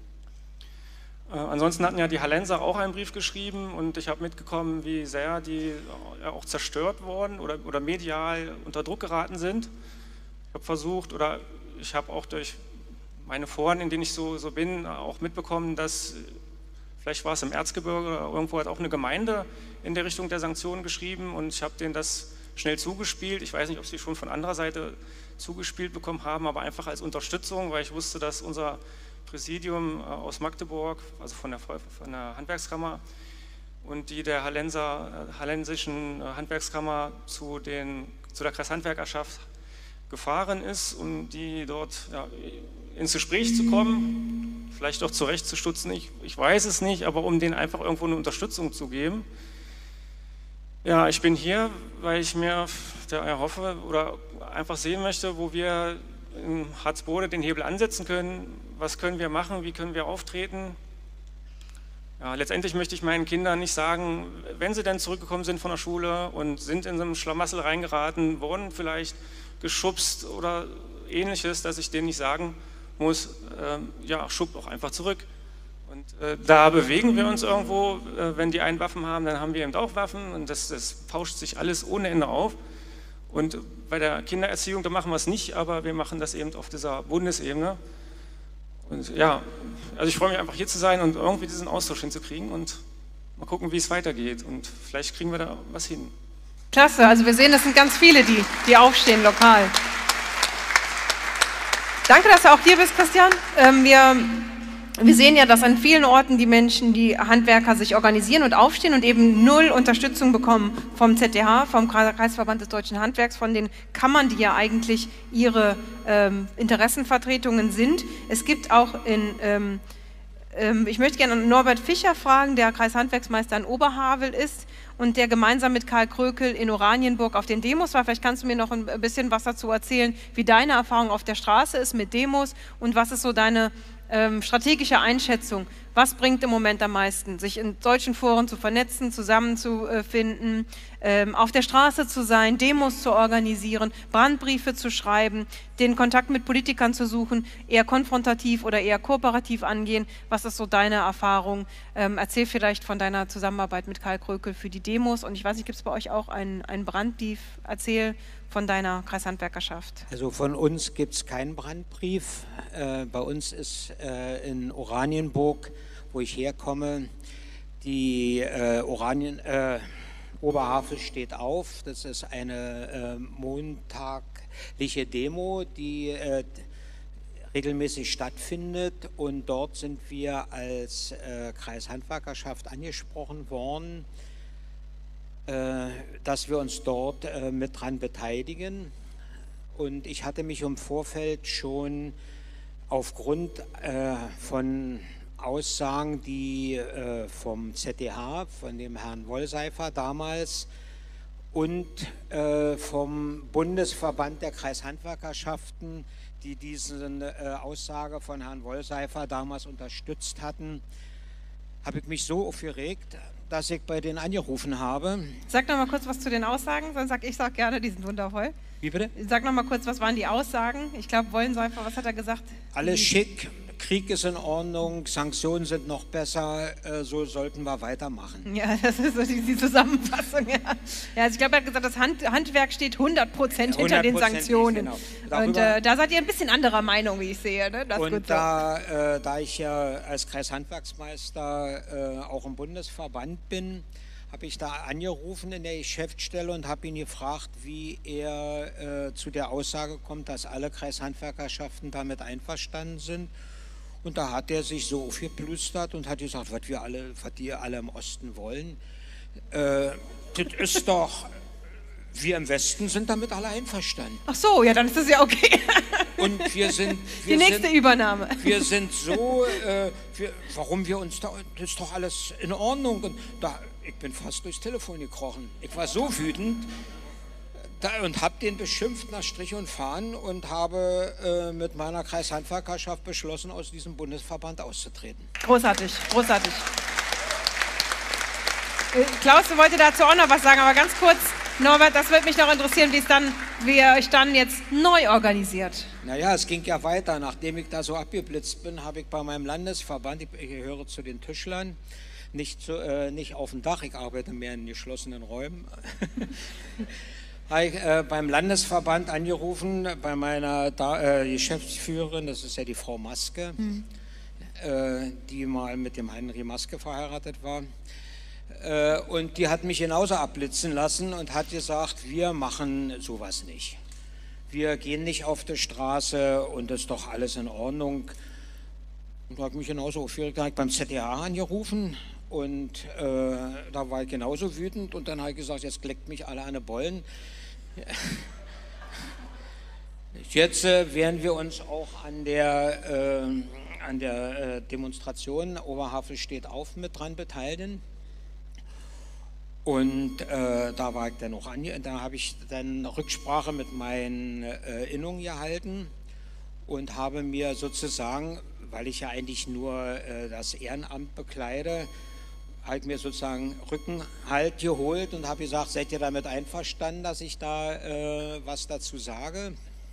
Äh, ansonsten hatten ja die Hallenser auch einen Brief geschrieben und ich habe mitbekommen, wie sehr die ja, auch zerstört worden oder, oder medial unter Druck geraten sind. Ich habe versucht oder ich habe auch durch meine Foren, in denen ich so, so bin, auch mitbekommen, dass vielleicht war es im Erzgebirge oder irgendwo hat auch eine Gemeinde in der Richtung der Sanktionen geschrieben und ich habe denen das schnell zugespielt. Ich weiß nicht, ob sie schon von anderer Seite zugespielt bekommen haben, aber einfach als Unterstützung, weil ich wusste, dass unser Präsidium aus Magdeburg, also von der, von der Handwerkskammer und die der Hallenser, hallensischen Handwerkskammer zu, den, zu der Kreishandwerkerschaft gefahren ist, um die dort ja, ins Gespräch zu kommen, vielleicht auch zurechtzustutzen, ich, ich weiß es nicht, aber um denen einfach irgendwo eine Unterstützung zu geben. Ja, ich bin hier, weil ich mir ja, erhoffe oder einfach sehen möchte, wo wir in Harzbode den Hebel ansetzen können, was können wir machen, wie können wir auftreten. Ja, letztendlich möchte ich meinen Kindern nicht sagen, wenn sie dann zurückgekommen sind von der Schule und sind in so einem Schlamassel reingeraten, wurden vielleicht geschubst oder ähnliches, dass ich denen nicht sagen muss, äh, ja, schub doch einfach zurück. Und äh, da bewegen wir uns irgendwo, äh, wenn die einen Waffen haben, dann haben wir eben auch Waffen und das, das pauscht sich alles ohne Ende auf. Und bei der Kindererziehung, da machen wir es nicht, aber wir machen das eben auf dieser Bundesebene. Und ja, also ich freue mich einfach hier zu sein und irgendwie diesen Austausch hinzukriegen und mal gucken, wie es weitergeht und vielleicht kriegen wir da was hin. Klasse, also wir sehen, das sind ganz viele, die, die aufstehen lokal. Danke, dass du auch hier bist, Christian. Ähm, wir, wir sehen ja, dass an vielen Orten die Menschen, die Handwerker sich organisieren und aufstehen und eben null Unterstützung bekommen vom Z D H, vom Kreisverband des Deutschen Handwerks, von den Kammern, die ja eigentlich ihre ähm, Interessenvertretungen sind. Es gibt auch in, ähm, ähm, ich möchte gerne Norbert Fischer fragen, der Kreishandwerksmeister in Oberhavel ist und der gemeinsam mit Karl Krökel in Oranienburg auf den Demos war. Vielleicht kannst du mir noch ein bisschen was dazu erzählen, wie deine Erfahrung auf der Straße ist mit Demos und was ist so deine ähm, strategische Einschätzung. Was bringt im Moment am meisten? Sich in solchen Foren zu vernetzen, zusammenzufinden, ähm, auf der Straße zu sein, Demos zu organisieren, Brandbriefe zu schreiben, den Kontakt mit Politikern zu suchen, eher konfrontativ oder eher kooperativ angehen. Was ist so deine Erfahrung? Ähm, erzähl vielleicht von deiner Zusammenarbeit mit Karl Krökel für die Demos. Und ich weiß nicht, gibt es bei euch auch einen, einen Brandbrief? Erzähl von deiner Kreishandwerkerschaft. Also von uns gibt es keinen Brandbrief. Äh, bei uns ist äh, in Oranienburg, wo ich herkomme, die äh, Oranien, äh, Oberhavel steht auf. Das ist eine äh, montagliche Demo, die äh, regelmäßig stattfindet und dort sind wir als äh, Kreishandwerkerschaft angesprochen worden, äh, dass wir uns dort äh, mit dran beteiligen. Und ich hatte mich im Vorfeld schon aufgrund äh, von Aussagen, die äh, vom Z D H, von dem Herrn Wollseifer damals und äh, vom Bundesverband der Kreishandwerkerschaften, die diese äh, Aussage von Herrn Wollseifer damals unterstützt hatten, habe ich mich so aufgeregt, dass ich bei denen angerufen habe. Sag noch mal kurz was zu den Aussagen, sonst sag ich sag gerne, die sind wundervoll. Wie bitte? Sag noch mal kurz, was waren die Aussagen? Ich glaube, Wollseifer, was hat er gesagt? Alles schick, Krieg ist in Ordnung, Sanktionen sind noch besser, äh, so sollten wir weitermachen. Ja, das ist so die, die Zusammenfassung. Ja. Ja, also ich glaube, er hat gesagt, das Hand, Handwerk steht hundert Prozent hinter den Sanktionen. Genau. Und äh, da seid ihr ein bisschen anderer Meinung, wie ich sehe. Ne? Das und gut so. da, äh, da ich ja als Kreishandwerksmeister äh, auch im Bundesverband bin, habe ich da angerufen in der Geschäftsstelle und habe ihn gefragt, wie er äh, zu der Aussage kommt, dass alle Kreishandwerkerschaften damit einverstanden sind. Und da hat er sich so aufgeplustert und hat gesagt, was wir alle, was die alle im Osten wollen. Äh, das ist doch, wir im Westen sind damit alle einverstanden. Ach so, ja, dann ist das ja okay. Und wir sind... Wir die nächste sind, Übernahme. Wir sind so, äh, wir, warum wir uns da, das ist doch alles in Ordnung. Und da, ich bin fast durchs Telefon gekrochen. Ich war so wütend da, und habe den beschimpft nach Strich und Faden und habe äh, mit meiner Kreishandwerkerschaft beschlossen, aus diesem Bundesverband auszutreten. Großartig, großartig. Äh, Klaus, du wolltest dazu auch noch was sagen, aber ganz kurz, Norbert, das würde mich noch interessieren, wie es dann, wie ihr euch dann jetzt neu organisiert. Naja, es ging ja weiter. Nachdem ich da so abgeblitzt bin, habe ich bei meinem Landesverband, ich, ich gehöre zu den Tischlern, nicht, zu, äh, nicht auf dem Dach, ich arbeite mehr in geschlossenen Räumen, habe ich äh, beim Landesverband angerufen, bei meiner da, äh, Geschäftsführerin, das ist ja die Frau Maske, mhm. äh, die mal mit dem Heinrich Maske verheiratet war. Äh, und die hat mich genauso abblitzen lassen und hat gesagt, wir machen sowas nicht. Wir gehen nicht auf die Straße und das ist doch alles in Ordnung. Und da habe ich mich genauso aufgeregt, da habe ich beim Z D H angerufen und äh, da war ich genauso wütend und dann habe ich gesagt, jetzt kleckt mich alle an die Bollen. Jetzt äh, werden wir uns auch an der, äh, an der äh, Demonstration Oberhavel steht auf mit dran beteiligen. Und äh, da war ich dann auch an, da habe ich dann Rücksprache mit meinen äh, Innungen gehalten und habe mir sozusagen, weil ich ja eigentlich nur äh, das Ehrenamt bekleide, habe ich mir sozusagen Rückenhalt geholt und habe gesagt, seid ihr damit einverstanden, dass ich da äh, was dazu sage?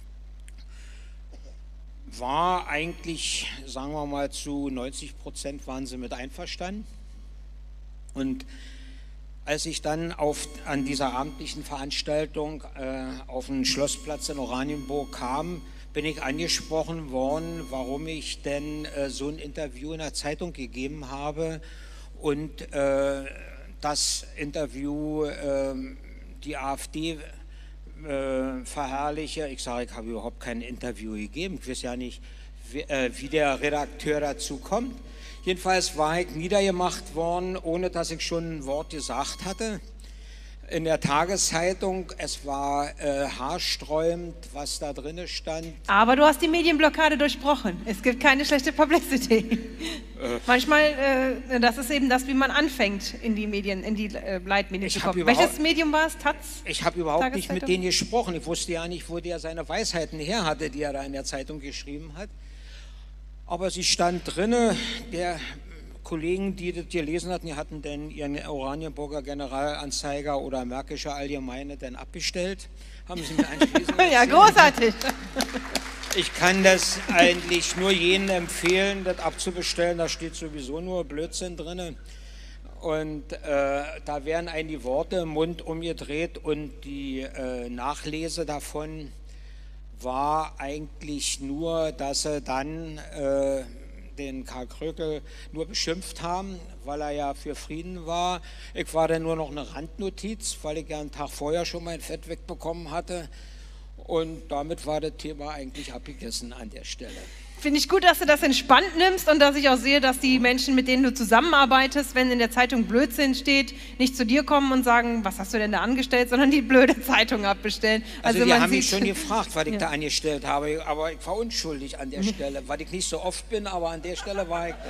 War eigentlich, sagen wir mal, zu neunzig Prozent waren sie mit einverstanden. Und als ich dann auf, an dieser abendlichen Veranstaltung äh, auf den Schlossplatz in Oranienburg kam, bin ich angesprochen worden, warum ich denn äh, so ein Interview in der Zeitung gegeben habe und äh, das Interview äh, die AfD äh, verherrliche. Ich sage, ich habe überhaupt kein Interview gegeben. Ich weiß ja nicht, wie, äh, wie der Redakteur dazu kommt. Jedenfalls war ich niedergemacht worden, ohne dass ich schon ein Wort gesagt hatte. In der Tageszeitung, es war äh, haarsträubend, was da drin stand. Aber du hast die Medienblockade durchbrochen. Es gibt keine schlechte Publicity. Äh. Manchmal, äh, das ist eben das, wie man anfängt, in die Medien, in die äh, Leitmedien zu kommen. Welches Medium war es? Taz? Ich habe überhaupt nicht mit denen gesprochen. Ich wusste ja nicht, wo der seine Weisheiten her hatte, die er da in der Zeitung geschrieben hat. Aber sie stand drinne, der Kollegen, die das gelesen hatten, die hatten denn ihren Oranienburger Generalanzeiger oder Märkische Allgemeine denn abbestellt, haben sie mir einschließen lassen. Ja, großartig. Ich kann das eigentlich nur jenen empfehlen, das abzubestellen, da steht sowieso nur Blödsinn drin. Und äh, da werden einem die Worte im Mund umgedreht und die äh, Nachlese davon war eigentlich nur, dass sie dann äh, den Karl Krökel nur beschimpft haben, weil er ja für Frieden war. Ich war dann nur noch eine Randnotiz, weil ich ja einen Tag vorher schon mein Fett wegbekommen hatte. Und damit war das Thema eigentlich abgegessen an der Stelle. Finde ich gut, dass du das entspannt nimmst und dass ich auch sehe, dass die Menschen, mit denen du zusammenarbeitest, wenn in der Zeitung Blödsinn steht, nicht zu dir kommen und sagen, was hast du denn da angestellt, sondern die blöde Zeitung abbestellen. Also, Also die man haben mich sieht- schon gefragt, was ich Ja. da angestellt habe, aber ich war unschuldig an der Mhm. Stelle, weil ich nicht so oft bin, aber an der Stelle war ich...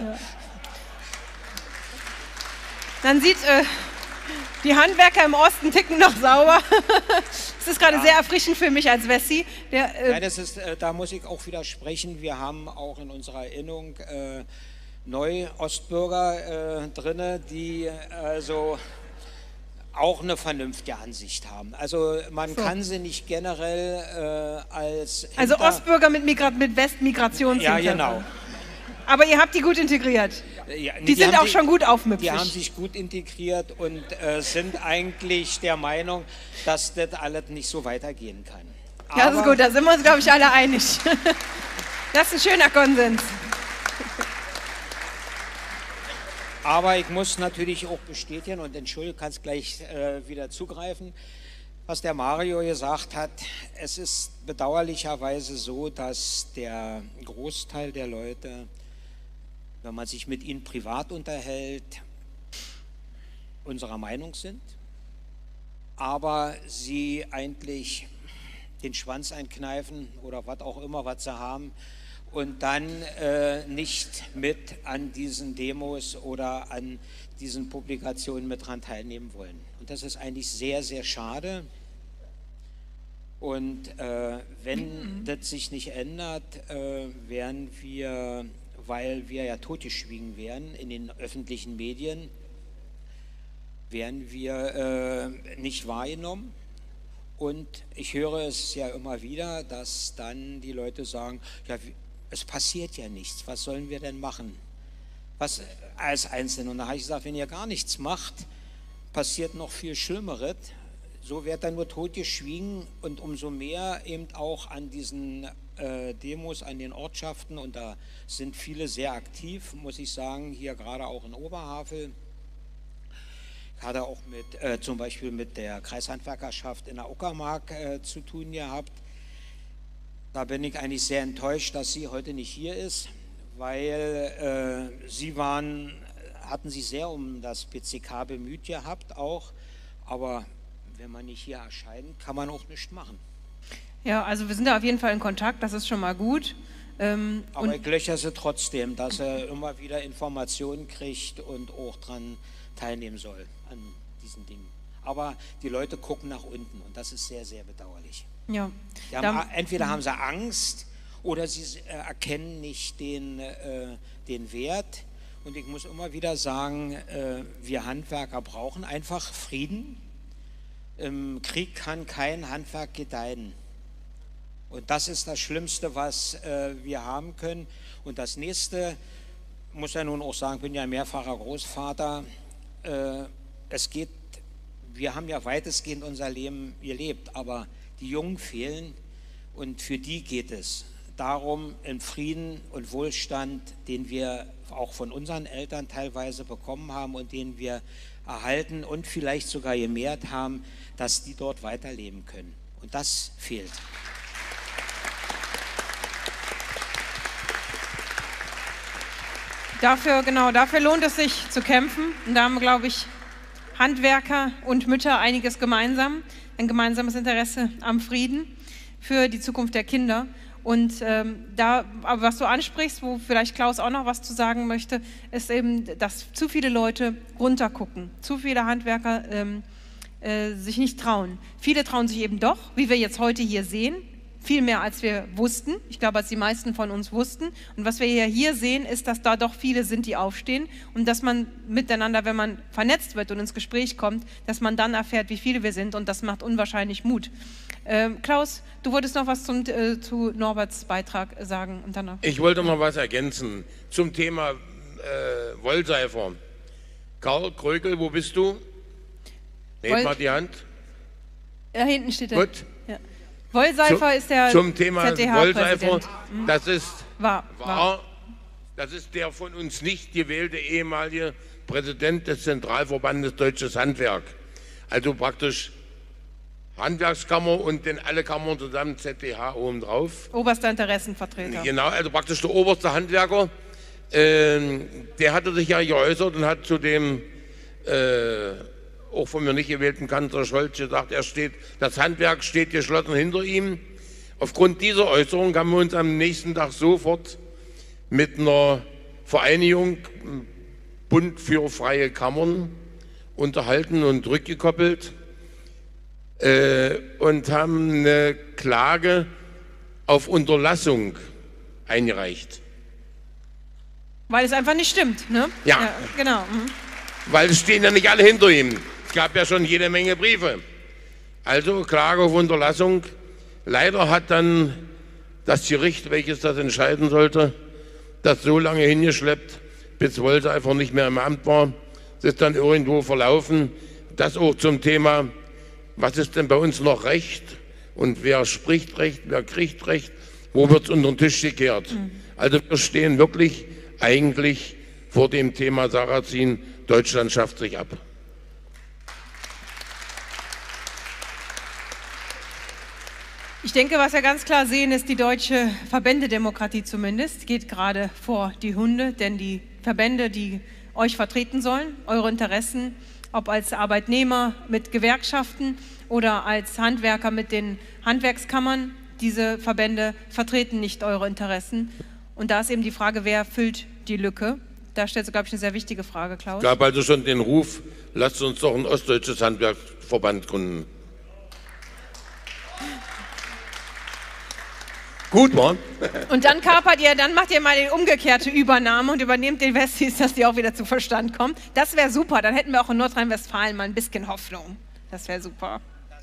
Dann sieht, äh, die Handwerker im Osten ticken noch sauber. Das ist gerade Ja. sehr erfrischend für mich als Wessi. Der, äh, Nein, das ist, äh, da muss ich auch widersprechen. Wir haben auch in unserer Erinnerung äh, Neu-Ostbürger äh, drin, die äh, so auch eine vernünftige Ansicht haben. Also man So. kann sie nicht generell äh, als... also hinter- Ostbürger mit, Migra mit Westmigrationshintergrund. Ja, genau. Aber ihr habt die gut integriert. Ja, nee, Die sind haben auch sich- schon gut aufmüpfig. Die haben sich gut integriert und äh, sind eigentlich der Meinung, dass das alles nicht so weitergehen kann. Ja, das ist Aber- gut, da sind wir uns, glaube ich, alle einig. Das ist ein schöner Konsens. Aber ich muss natürlich auch bestätigen und entschuldige, kannst gleich äh, wieder zugreifen, was der Mario gesagt hat. Es ist bedauerlicherweise so, dass der Großteil der Leute, wenn man sich mit ihnen privat unterhält, unserer Meinung sind, aber sie eigentlich den Schwanz einkneifen oder was auch immer, was sie haben, und dann äh, nicht mit an diesen Demos oder an diesen Publikationen mit dran teilnehmen wollen. Und das ist eigentlich sehr, sehr schade. Und äh, wenn das sich nicht ändert, äh, werden wir, weil wir ja totgeschwiegen werden in den öffentlichen Medien, werden wir äh, nicht wahrgenommen. Und ich höre es ja immer wieder, dass dann die Leute sagen, ja, wie- es passiert ja nichts, was sollen wir denn machen? Was als Einzelne? Und da habe ich gesagt, wenn ihr gar nichts macht, passiert noch viel Schlimmeres. So wird dann nur totgeschwiegen und umso mehr eben auch an diesen äh, Demos, an den Ortschaften, und da sind viele sehr aktiv, muss ich sagen, hier gerade auch in Oberhavel. Ich hatte auch mit, äh, zum Beispiel mit der Kreishandwerkerschaft in der Uckermark äh, zu tun gehabt. Da bin ich eigentlich sehr enttäuscht, dass sie heute nicht hier ist, weil äh, sie waren, hatten sich sehr um das B C K bemüht gehabt auch, aber wenn man nicht hier erscheint, kann man auch nichts machen. Ja, also wir sind da auf jeden Fall in Kontakt, das ist schon mal gut. Ähm, Aber und ich löcher sie trotzdem, dass er immer wieder Informationen kriegt und auch daran teilnehmen soll, an diesen Dingen. Aber die Leute gucken nach unten und das ist sehr, sehr bedauerlich. ja, Die haben, da- entweder haben sie Angst oder sie äh, erkennen nicht den, äh, den Wert. Und ich muss immer wieder sagen, äh, wir Handwerker brauchen einfach Frieden. Im Krieg kann kein Handwerk gedeihen. Und das ist das Schlimmste, was äh, wir haben können. Und das Nächste, muss ja nun auch sagen, ich bin ja mehrfacher Großvater, äh, es geht, wir haben ja weitestgehend unser Leben gelebt, aber die Jungen fehlen und für die geht es darum, in Frieden und Wohlstand, den wir auch von unseren Eltern teilweise bekommen haben und den wir erhalten und vielleicht sogar gemehrt haben, dass die dort weiterleben können. Und das fehlt. Dafür, genau, dafür lohnt es sich zu kämpfen. Und da haben, glaube ich, Handwerker und Mütter einiges gemeinsam. Ein gemeinsames Interesse am Frieden für die Zukunft der Kinder. Und ähm, da, aber was du ansprichst, wo vielleicht Klaus auch noch was zu sagen möchte, ist eben, dass zu viele Leute runtergucken. Zu viele Handwerker ähm, äh, sich nicht trauen. Viele trauen sich eben doch, wie wir jetzt heute hier sehen. Viel mehr, als wir wussten. Ich glaube, als die meisten von uns wussten. Und was wir ja hier sehen, ist, dass da doch viele sind, die aufstehen. Und dass man miteinander, wenn man vernetzt wird und ins Gespräch kommt, dass man dann erfährt, wie viele wir sind. Und das macht unwahrscheinlich Mut. Ähm, Klaus, du wolltest noch was zum, äh, zu Norberts Beitrag sagen. Und dann noch. Ich wollte noch was ergänzen zum Thema äh, Wollseifer. Karl Krökel, wo bist du? Nehmt Woll- mal die Hand. Da hinten steht er. Gut. Ja. Wollseifer Zum- ist der Zum Thema Z D Wollseifer, H-Präsident. Mhm. das ist War, war. wahr. Das ist der von uns nicht gewählte ehemalige Präsident des Zentralverbandes Deutsches Handwerk. Also praktisch Handwerkskammer und dann alle Kammern zusammen, Z D H oben drauf. Oberster Interessenvertreter. Genau, also praktisch der oberste Handwerker. Ähm, der hatte sich ja geäußert und hat zu dem äh, auch von mir nicht gewählten Kanzler Scholz gesagt, er steht, das Handwerk steht geschlossen hinter ihm. Aufgrund dieser Äußerung haben wir uns am nächsten Tag sofort mit einer Vereinigung Bund für freie Kammern unterhalten und rückgekoppelt äh, und haben eine Klage auf Unterlassung eingereicht. Weil es einfach nicht stimmt, ne? Ja. Ja, genau. Mhm. Weil es stehen ja nicht alle hinter ihm. Es gab ja schon jede Menge Briefe. Also Klage auf Unterlassung. Leider hat dann das Gericht, welches das entscheiden sollte, das so lange hingeschleppt, bis Wolse einfach nicht mehr im Amt war. Es ist dann irgendwo verlaufen. Das auch zum Thema, was ist denn bei uns noch Recht? Und wer spricht Recht, wer kriegt Recht? Wo wird es unter den Tisch gekehrt? Mhm. Also wir stehen wirklich eigentlich vor dem Thema Sarrazin, Deutschland schafft sich ab. Ich denke, was wir ganz klar sehen, ist, die deutsche Verbändedemokratie zumindest geht gerade vor die Hunde, denn die Verbände, die euch vertreten sollen, eure Interessen, ob als Arbeitnehmer mit Gewerkschaften oder als Handwerker mit den Handwerkskammern, diese Verbände vertreten nicht eure Interessen. Und da ist eben die Frage, wer füllt die Lücke? Da stellt sich, glaube ich, eine sehr wichtige Frage, Klaus. Es gab also schon den Ruf, lasst uns doch ein ostdeutsches Handwerksverband gründen. Gut, Mann. Und dann kapert ihr, dann macht ihr mal die umgekehrte Übernahme und übernehmt den Westis, dass die auch wieder zu Verstand kommen. Das wäre super, dann hätten wir auch in Nordrhein-Westfalen mal ein bisschen Hoffnung. Das wäre super.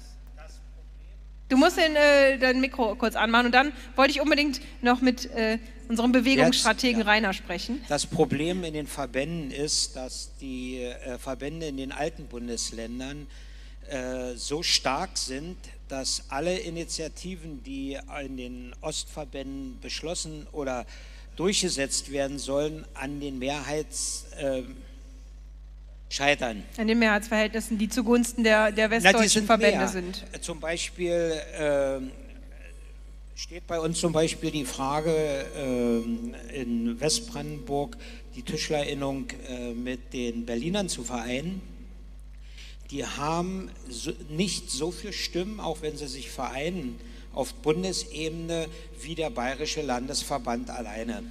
Du musst den, äh, dein Mikro kurz anmachen und dann wollte ich unbedingt noch mit äh, unserem Bewegungsstrategen Jetzt, ja. Rainer sprechen. Das Problem in den Verbänden ist, dass die äh, Verbände in den alten Bundesländern äh, so stark sind, dass alle Initiativen, die in den Ostverbänden beschlossen oder durchgesetzt werden sollen, an den Mehrheits... Äh, scheitern. An den Mehrheitsverhältnissen, die zugunsten der, der westdeutschen Na, Verbände mehr. sind. Zum Beispiel äh, steht bei uns zum Beispiel die Frage äh, in Westbrandenburg, die Tischlerinnung äh, mit den Berlinern zu vereinen. Die haben so, nicht so viele Stimmen, auch wenn sie sich vereinen, auf Bundesebene wie der Bayerische Landesverband alleine.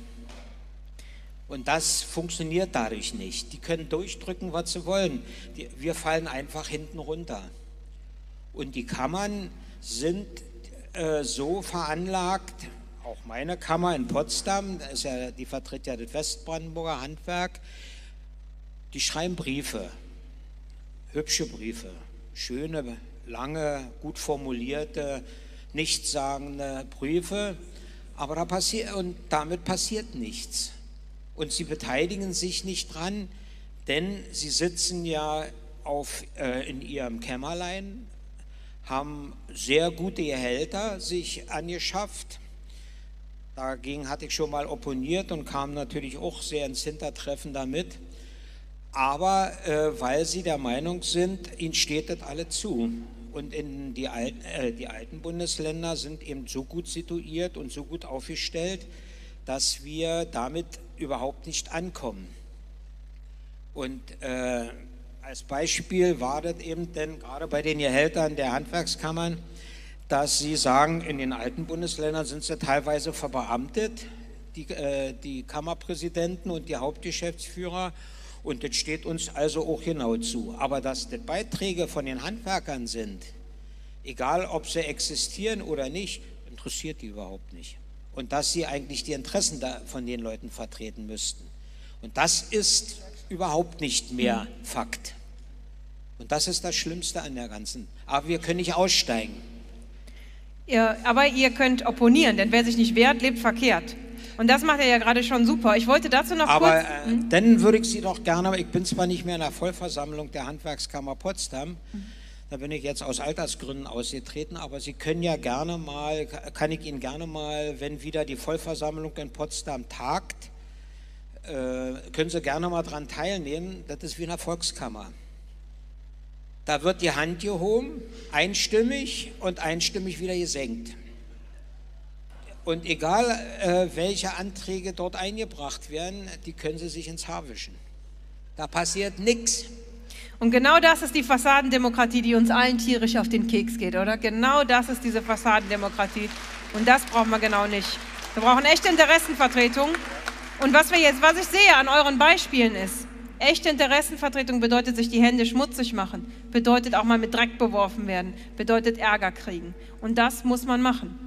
Und das funktioniert dadurch nicht. Die können durchdrücken, was sie wollen. Die, wir fallen einfach hinten runter. Und die Kammern sind äh, so veranlagt, auch meine Kammer in Potsdam, da ist ja, die vertritt ja das Westbrandenburger Handwerk, die schreiben Briefe, hübsche Briefe, schöne, lange, gut formulierte, nichtssagende Briefe, aber da passiert, und damit passiert nichts. Und sie beteiligen sich nicht dran, denn sie sitzen ja auf, äh, in ihrem Kämmerlein, haben sehr gute Gehälter sich angeschafft. Dagegen hatte ich schon mal opponiert und kam natürlich auch sehr ins Hintertreffen damit. Aber äh, weil sie der Meinung sind, ihnen steht das alle zu. Und in die, alten, äh, die alten Bundesländer sind eben so gut situiert und so gut aufgestellt, dass wir damit überhaupt nicht ankommen. Und äh, als Beispiel war das eben denn gerade bei den Gehältern der Handwerkskammern, dass sie sagen, in den alten Bundesländern sind sie teilweise verbeamtet, die, äh, die Kammerpräsidenten und die Hauptgeschäftsführer, und das steht uns also auch genau zu. Aber dass das Beiträge von den Handwerkern sind, egal ob sie existieren oder nicht, interessiert die überhaupt nicht. Und dass sie eigentlich die Interessen da von den Leuten vertreten müssten. Und das ist überhaupt nicht mehr Fakt. Und das ist das Schlimmste an der ganzen. Aber wir können nicht aussteigen. Ja, aber ihr könnt opponieren, denn wer sich nicht wehrt, lebt verkehrt. Und das macht er ja gerade schon super. Ich wollte dazu noch aber, kurz... Aber äh, dann würde ich Sie doch gerne, ich bin zwar nicht mehr in der Vollversammlung der Handwerkskammer Potsdam, mhm. Da bin ich jetzt aus Altersgründen ausgetreten, aber Sie können ja gerne mal, kann ich Ihnen gerne mal, wenn wieder die Vollversammlung in Potsdam tagt, äh, können Sie gerne mal daran teilnehmen. Das ist wie eine Volkskammer. Da wird die Hand gehoben, einstimmig und einstimmig wieder gesenkt. Und egal, äh, welche Anträge dort eingebracht werden, die können Sie sich ins Haar wischen. Da passiert nichts. Und genau das ist die Fassadendemokratie, die uns allen tierisch auf den Keks geht, oder? Genau das ist diese Fassadendemokratie. Und das brauchen wir genau nicht. Wir brauchen echte Interessenvertretung. Und was wir jetzt, was ich sehe an euren Beispielen ist, echte Interessenvertretung bedeutet sich die Hände schmutzig machen, bedeutet auch mal mit Dreck beworfen werden, bedeutet Ärger kriegen. Und das muss man machen.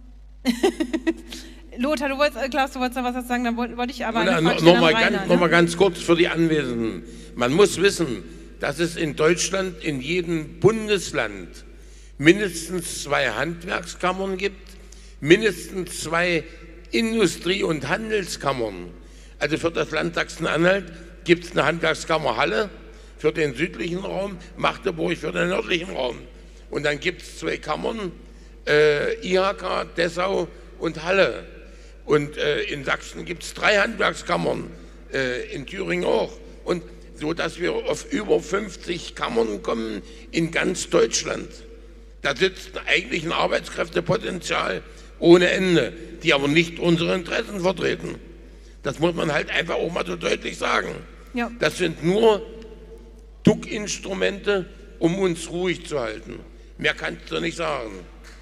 Lothar, du wolltest, Klaus, du wolltest noch was sagen, dann wollte wollt ich aber eine Frage Nochmal stellen an Rainer, ganz, ne? noch mal ganz kurz für die Anwesenden. Man muss wissen, dass es in Deutschland in jedem Bundesland mindestens zwei Handwerkskammern gibt, mindestens zwei Industrie- und Handelskammern. Also für das Land Sachsen-Anhalt gibt es eine Handwerkskammer Halle für den südlichen Raum, Magdeburg für den nördlichen Raum. Und dann gibt es zwei Kammern, äh, I H K, Dessau und Halle. Und äh, in Sachsen gibt es drei Handwerkskammern, äh, in Thüringen auch. Und so, dass wir auf über fünfzig Kammern kommen in ganz Deutschland. Da sitzt eigentlich ein Arbeitskräftepotenzial ohne Ende, die aber nicht unsere Interessen vertreten. Das muss man halt einfach auch mal so deutlich sagen. Ja. Das sind nur Duckinstrumente, um uns ruhig zu halten. Mehr kannst du nicht sagen.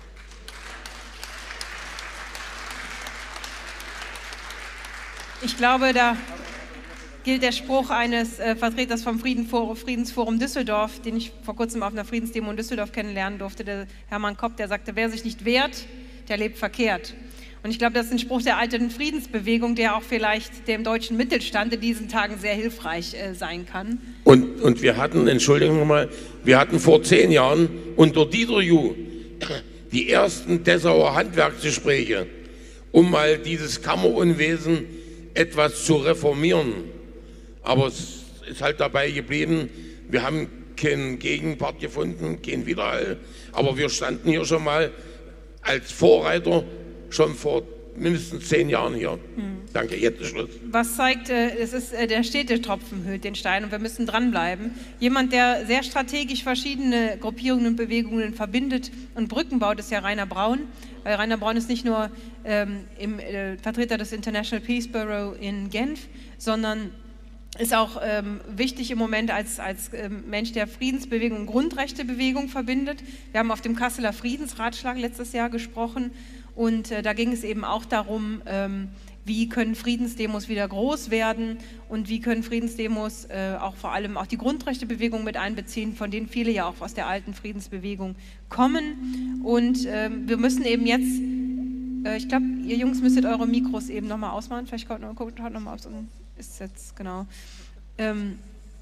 Ich glaube, da gilt der Spruch eines äh, Vertreters vom Friedenforum, Friedensforum Düsseldorf, den ich vor kurzem auf einer Friedensdemo in Düsseldorf kennenlernen durfte, der Hermann Kopp, der sagte, wer sich nicht wehrt, der lebt verkehrt. Und ich glaube, das ist ein Spruch der alten Friedensbewegung, der auch vielleicht dem deutschen Mittelstand in diesen Tagen sehr hilfreich äh, sein kann. Und, und wir hatten, Entschuldigung mal, wir hatten vor zehn Jahren unter Dieter Juh die ersten Dessauer Handwerksgespräche, um mal dieses Kammerunwesen etwas zu reformieren. Aber es ist halt dabei geblieben, wir haben keinen Gegenpart gefunden, keinen Widerhall, aber wir standen hier schon mal als Vorreiter schon vor mindestens zehn Jahren hier. Hm. Danke, jetzt ist Schluss. Was zeigt, äh, es ist äh, der Städtetropfen höhlt den Stein und wir müssen dranbleiben. Jemand, der sehr strategisch verschiedene Gruppierungen und Bewegungen verbindet und Brücken baut, ist ja Rainer Braun. Weil Rainer Braun ist nicht nur ähm, im, äh, Vertreter des International Peace Bureau in Genf, sondern ist auch ähm, wichtig im Moment als, als ähm, Mensch, der Friedensbewegung und Grundrechtebewegung verbindet. Wir haben auf dem Kasseler Friedensratschlag letztes Jahr gesprochen und äh, da ging es eben auch darum, ähm, wie können Friedensdemos wieder groß werden und wie können Friedensdemos äh, auch vor allem auch die Grundrechtebewegung mit einbeziehen, von denen viele ja auch aus der alten Friedensbewegung kommen. Und äh, wir müssen eben jetzt, äh, ich glaube, ihr Jungs müsstet eure Mikros eben nochmal ausmachen, vielleicht guckt noch, noch mal auf so ein, ist jetzt, genau. Ähm,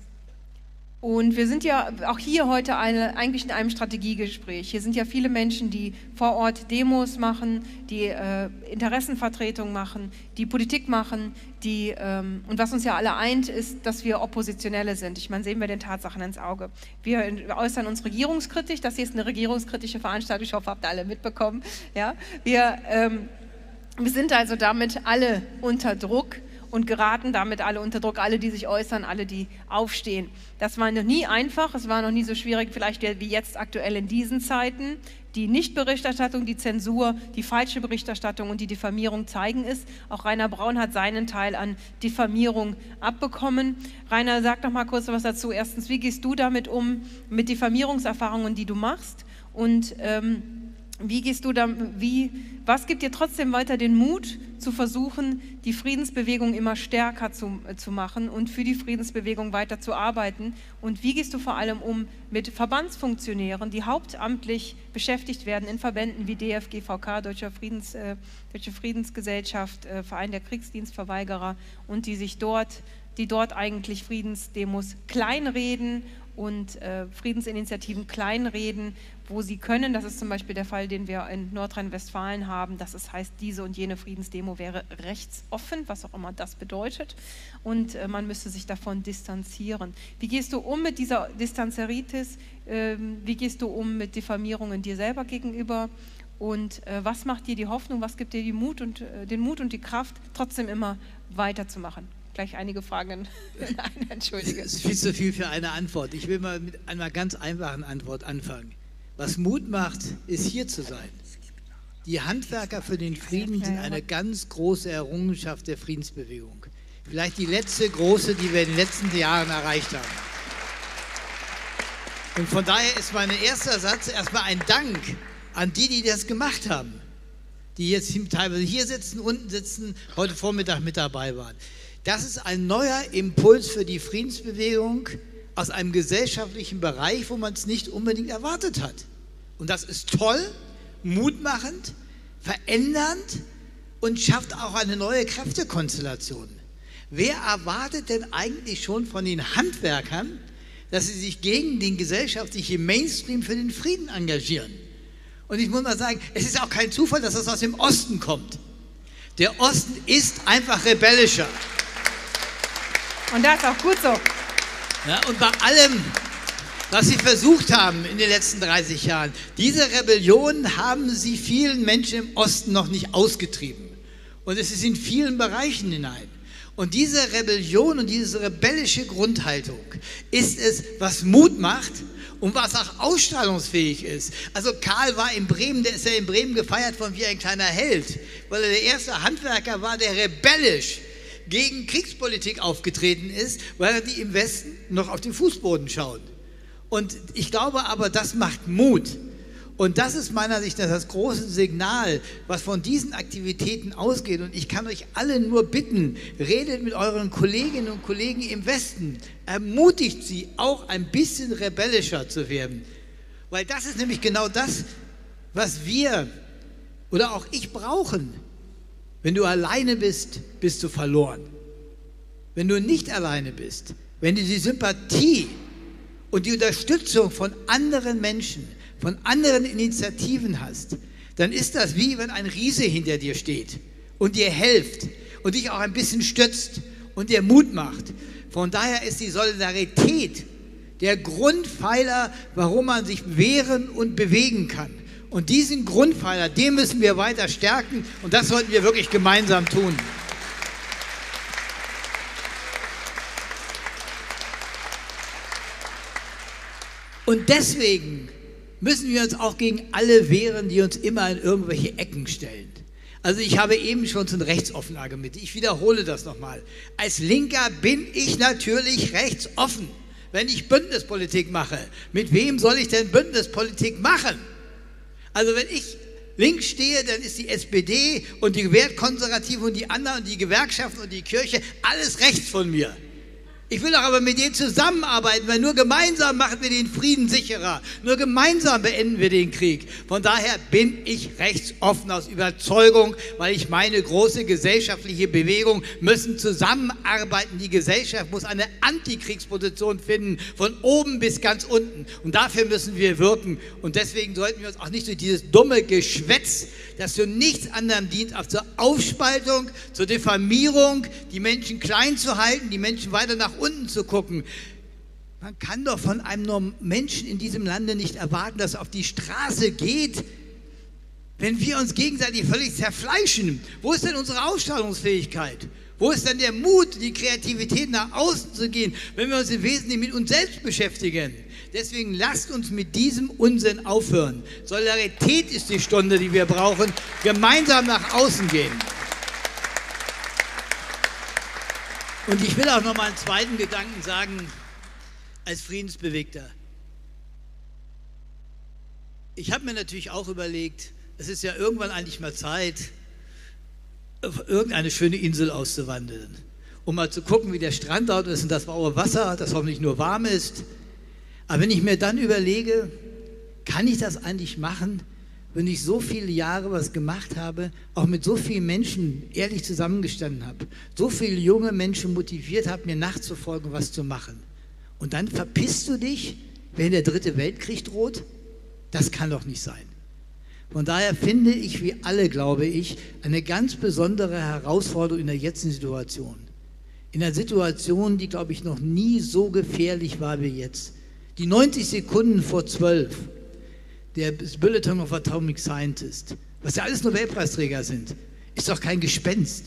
Und wir sind ja auch hier heute eine, eigentlich in einem Strategiegespräch. Hier sind ja viele Menschen, die vor Ort Demos machen, die äh, Interessenvertretung machen, die Politik machen, die, ähm, und was uns ja alle eint, ist, dass wir Oppositionelle sind. Ich meine, sehen wir den Tatsachen ins Auge. Wir äußern uns regierungskritisch, das hier ist eine regierungskritische Veranstaltung, ich hoffe, habt ihr alle mitbekommen. Ja? Wir, ähm, wir sind also damit alle unter Druck und geraten damit alle unter Druck, alle, die sich äußern, alle, die aufstehen. Das war noch nie einfach, es war noch nie so schwierig, vielleicht wie jetzt aktuell in diesen Zeiten. Die Nichtberichterstattung, die Zensur, die falsche Berichterstattung und die Diffamierung zeigen es. Auch Rainer Braun hat seinen Teil an Diffamierung abbekommen. Rainer, sag doch mal kurz was dazu. Erstens, wie gehst du damit um, mit Diffamierungserfahrungen, die du machst? Und ähm, Wie gehst du da, wie, was gibt dir trotzdem weiter den Mut, zu versuchen, die Friedensbewegung immer stärker zu, äh, zu machen und für die Friedensbewegung weiter zu arbeiten? Und wie gehst du vor allem um mit Verbandsfunktionären, die hauptamtlich beschäftigt werden in Verbänden wie D F G V K, Deutscher Friedens, äh, Deutsche Friedensgesellschaft, äh, Verein der Kriegsdienstverweigerer und die sich dort, die dort eigentlich Friedensdemos kleinreden und äh, Friedensinitiativen kleinreden, wo sie können. Das ist zum Beispiel der Fall, den wir in Nordrhein-Westfalen haben, dass es heißt, diese und jene Friedensdemo wäre rechtsoffen, was auch immer das bedeutet, und äh, man müsste sich davon distanzieren. Wie gehst du um mit dieser Distanzeritis? Ähm, wie gehst du um mit Diffamierungen dir selber gegenüber? Und äh, was macht dir die Hoffnung, was gibt dir die Mut und, äh, den Mut und die Kraft, trotzdem immer weiterzumachen? gleich einige Fragen. Nein, entschuldige. Es ist viel zu viel für eine Antwort. Ich will mal mit einer ganz einfachen Antwort anfangen. Was Mut macht, ist hier zu sein. Die Handwerker für den Frieden sind eine ganz große Errungenschaft der Friedensbewegung. Vielleicht die letzte große, die wir in den letzten Jahren erreicht haben. Und von daher ist mein erster Satz erstmal ein Dank an die, die das gemacht haben. Die jetzt teilweise hier sitzen, unten sitzen, heute Vormittag mit dabei waren. Das ist ein neuer Impuls für die Friedensbewegung aus einem gesellschaftlichen Bereich, wo man es nicht unbedingt erwartet hat. Und das ist toll, mutmachend, verändernd und schafft auch eine neue Kräftekonstellation. Wer erwartet denn eigentlich schon von den Handwerkern, dass sie sich gegen den gesellschaftlichen Mainstream für den Frieden engagieren? Und ich muss mal sagen, es ist auch kein Zufall, dass das aus dem Osten kommt. Der Osten ist einfach rebellischer. Und das ist auch gut so. Ja, und bei allem, was sie versucht haben in den letzten dreißig Jahren, diese Rebellion haben sie vielen Menschen im Osten noch nicht ausgetrieben. Und es ist in vielen Bereichen hinein. Und diese Rebellion und diese rebellische Grundhaltung ist es, was Mut macht und was auch ausstrahlungsfähig ist. Also Karl war in Bremen, der ist ja in Bremen gefeiert worden wie ein kleiner Held, weil er der erste Handwerker war, der rebellisch gegen Kriegspolitik aufgetreten ist, weil die im Westen noch auf den Fußboden schauen. Und ich glaube aber, das macht Mut. Und das ist meiner Sicht das große Signal, was von diesen Aktivitäten ausgeht. Und ich kann euch alle nur bitten, redet mit euren Kolleginnen und Kollegen im Westen, ermutigt sie, auch ein bisschen rebellischer zu werden. Weil das ist nämlich genau das, was wir oder auch ich brauchen. Wenn du alleine bist, bist du verloren. Wenn du nicht alleine bist, wenn du die Sympathie und die Unterstützung von anderen Menschen, von anderen Initiativen hast, dann ist das wie wenn ein Riese hinter dir steht und dir hilft und dich auch ein bisschen stützt und dir Mut macht. Von daher ist die Solidarität der Grundpfeiler, warum man sich wehren und bewegen kann. Und diesen Grundpfeiler, den müssen wir weiter stärken und das sollten wir wirklich gemeinsam tun. Und deswegen müssen wir uns auch gegen alle wehren, die uns immer in irgendwelche Ecken stellen. Also ich habe eben schon zu rechtsoffen argumentiert. Ich wiederhole das nochmal. Als Linker bin ich natürlich rechtsoffen, wenn ich Bündnispolitik mache. Mit wem soll ich denn Bündnispolitik machen? Also wenn ich links stehe, dann ist die S P D und die Wertkonservativen und die anderen und die Gewerkschaften und die Kirche alles rechts von mir. Ich will doch aber mit denen zusammenarbeiten, weil nur gemeinsam machen wir den Frieden sicherer. Nur gemeinsam beenden wir den Krieg. Von daher bin ich rechtsoffen aus Überzeugung, weil ich meine, große gesellschaftliche Bewegung müssen zusammenarbeiten. Die Gesellschaft muss eine Antikriegsposition finden, von oben bis ganz unten. Und dafür müssen wir wirken. Und deswegen sollten wir uns auch nicht durch dieses dumme Geschwätz, das zu nichts anderem dient, als zur Aufspaltung, zur Diffamierung, die Menschen klein zu halten, die Menschen weiter nach unten zu gucken. Man kann doch von einem Menschen in diesem Lande nicht erwarten, dass er auf die Straße geht, wenn wir uns gegenseitig völlig zerfleischen. Wo ist denn unsere Ausstrahlungsfähigkeit? Wo ist denn der Mut, die Kreativität nach außen zu gehen, wenn wir uns im Wesentlichen mit uns selbst beschäftigen? Deswegen lasst uns mit diesem Unsinn aufhören. Solidarität ist die Stunde, die wir brauchen. Gemeinsam nach außen gehen. Und ich will auch noch mal einen zweiten Gedanken sagen, als Friedensbewegter. Ich habe mir natürlich auch überlegt, es ist ja irgendwann eigentlich mal Zeit, auf irgendeine schöne Insel auszuwandern, um mal zu gucken, wie der Strand dort ist und das blaue Wasser, das hoffentlich nur warm ist. Aber wenn ich mir dann überlege, kann ich das eigentlich machen, wenn ich so viele Jahre was gemacht habe, auch mit so vielen Menschen ehrlich zusammengestanden habe, so viele junge Menschen motiviert habe, mir nachzufolgen, was zu machen. Und dann verpisst du dich, wenn der dritte Weltkrieg droht? Das kann doch nicht sein. Von daher finde ich, wie alle, glaube ich, eine ganz besondere Herausforderung in der jetzigen Situation. In einer Situation, die, glaube ich, noch nie so gefährlich war wie jetzt. Die neunzig Sekunden vor zwölf, der Bulletin of Atomic Scientist, was ja alles Nobelpreisträger sind, ist doch kein Gespenst,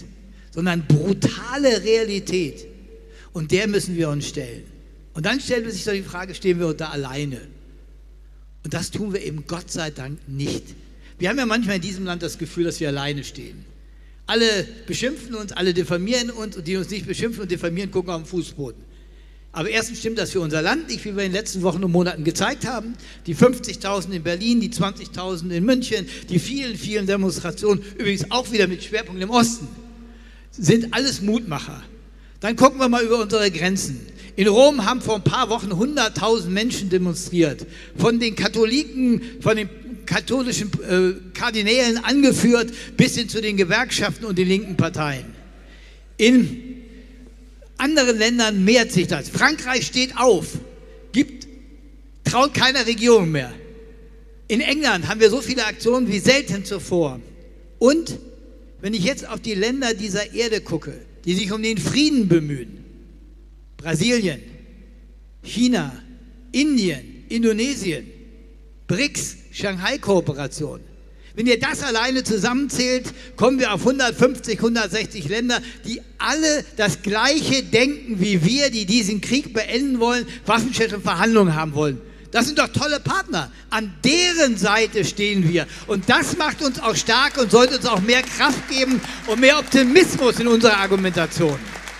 sondern brutale Realität. Und der müssen wir uns stellen. Und dann stellt sich doch die Frage, stehen wir da alleine? Und das tun wir eben Gott sei Dank nicht. Wir haben ja manchmal in diesem Land das Gefühl, dass wir alleine stehen. Alle beschimpfen uns, alle diffamieren uns und die uns nicht beschimpfen und diffamieren, gucken auf den Fußboden. Aber erstens stimmt das für unser Land nicht, wie wir in den letzten Wochen und Monaten gezeigt haben. Die fünfzigtausend in Berlin, die zwanzigtausend in München, die vielen, vielen Demonstrationen, übrigens auch wieder mit Schwerpunkt im Osten, sind alles Mutmacher. Dann gucken wir mal über unsere Grenzen. In Rom haben vor ein paar Wochen hunderttausend Menschen demonstriert, von den Katholiken, von den katholischen äh, Kardinälen angeführt, bis hin zu den Gewerkschaften und den linken Parteien. In anderen Ländern mehrt sich das. Frankreich steht auf, gibt, traut keiner Regierung mehr. In England haben wir so viele Aktionen wie selten zuvor. Und wenn ich jetzt auf die Länder dieser Erde gucke, die sich um den Frieden bemühen, Brasilien, China, Indien, Indonesien, B R I C S, Shanghai-Kooperation. Wenn ihr das alleine zusammenzählt, kommen wir auf hundertfünfzig, hundertsechzig Länder, die alle das Gleiche denken wie wir, die diesen Krieg beenden wollen, Waffenstillstand und Verhandlungen haben wollen. Das sind doch tolle Partner. An deren Seite stehen wir. Und das macht uns auch stark und sollte uns auch mehr Kraft geben und mehr Optimismus in unserer Argumentation.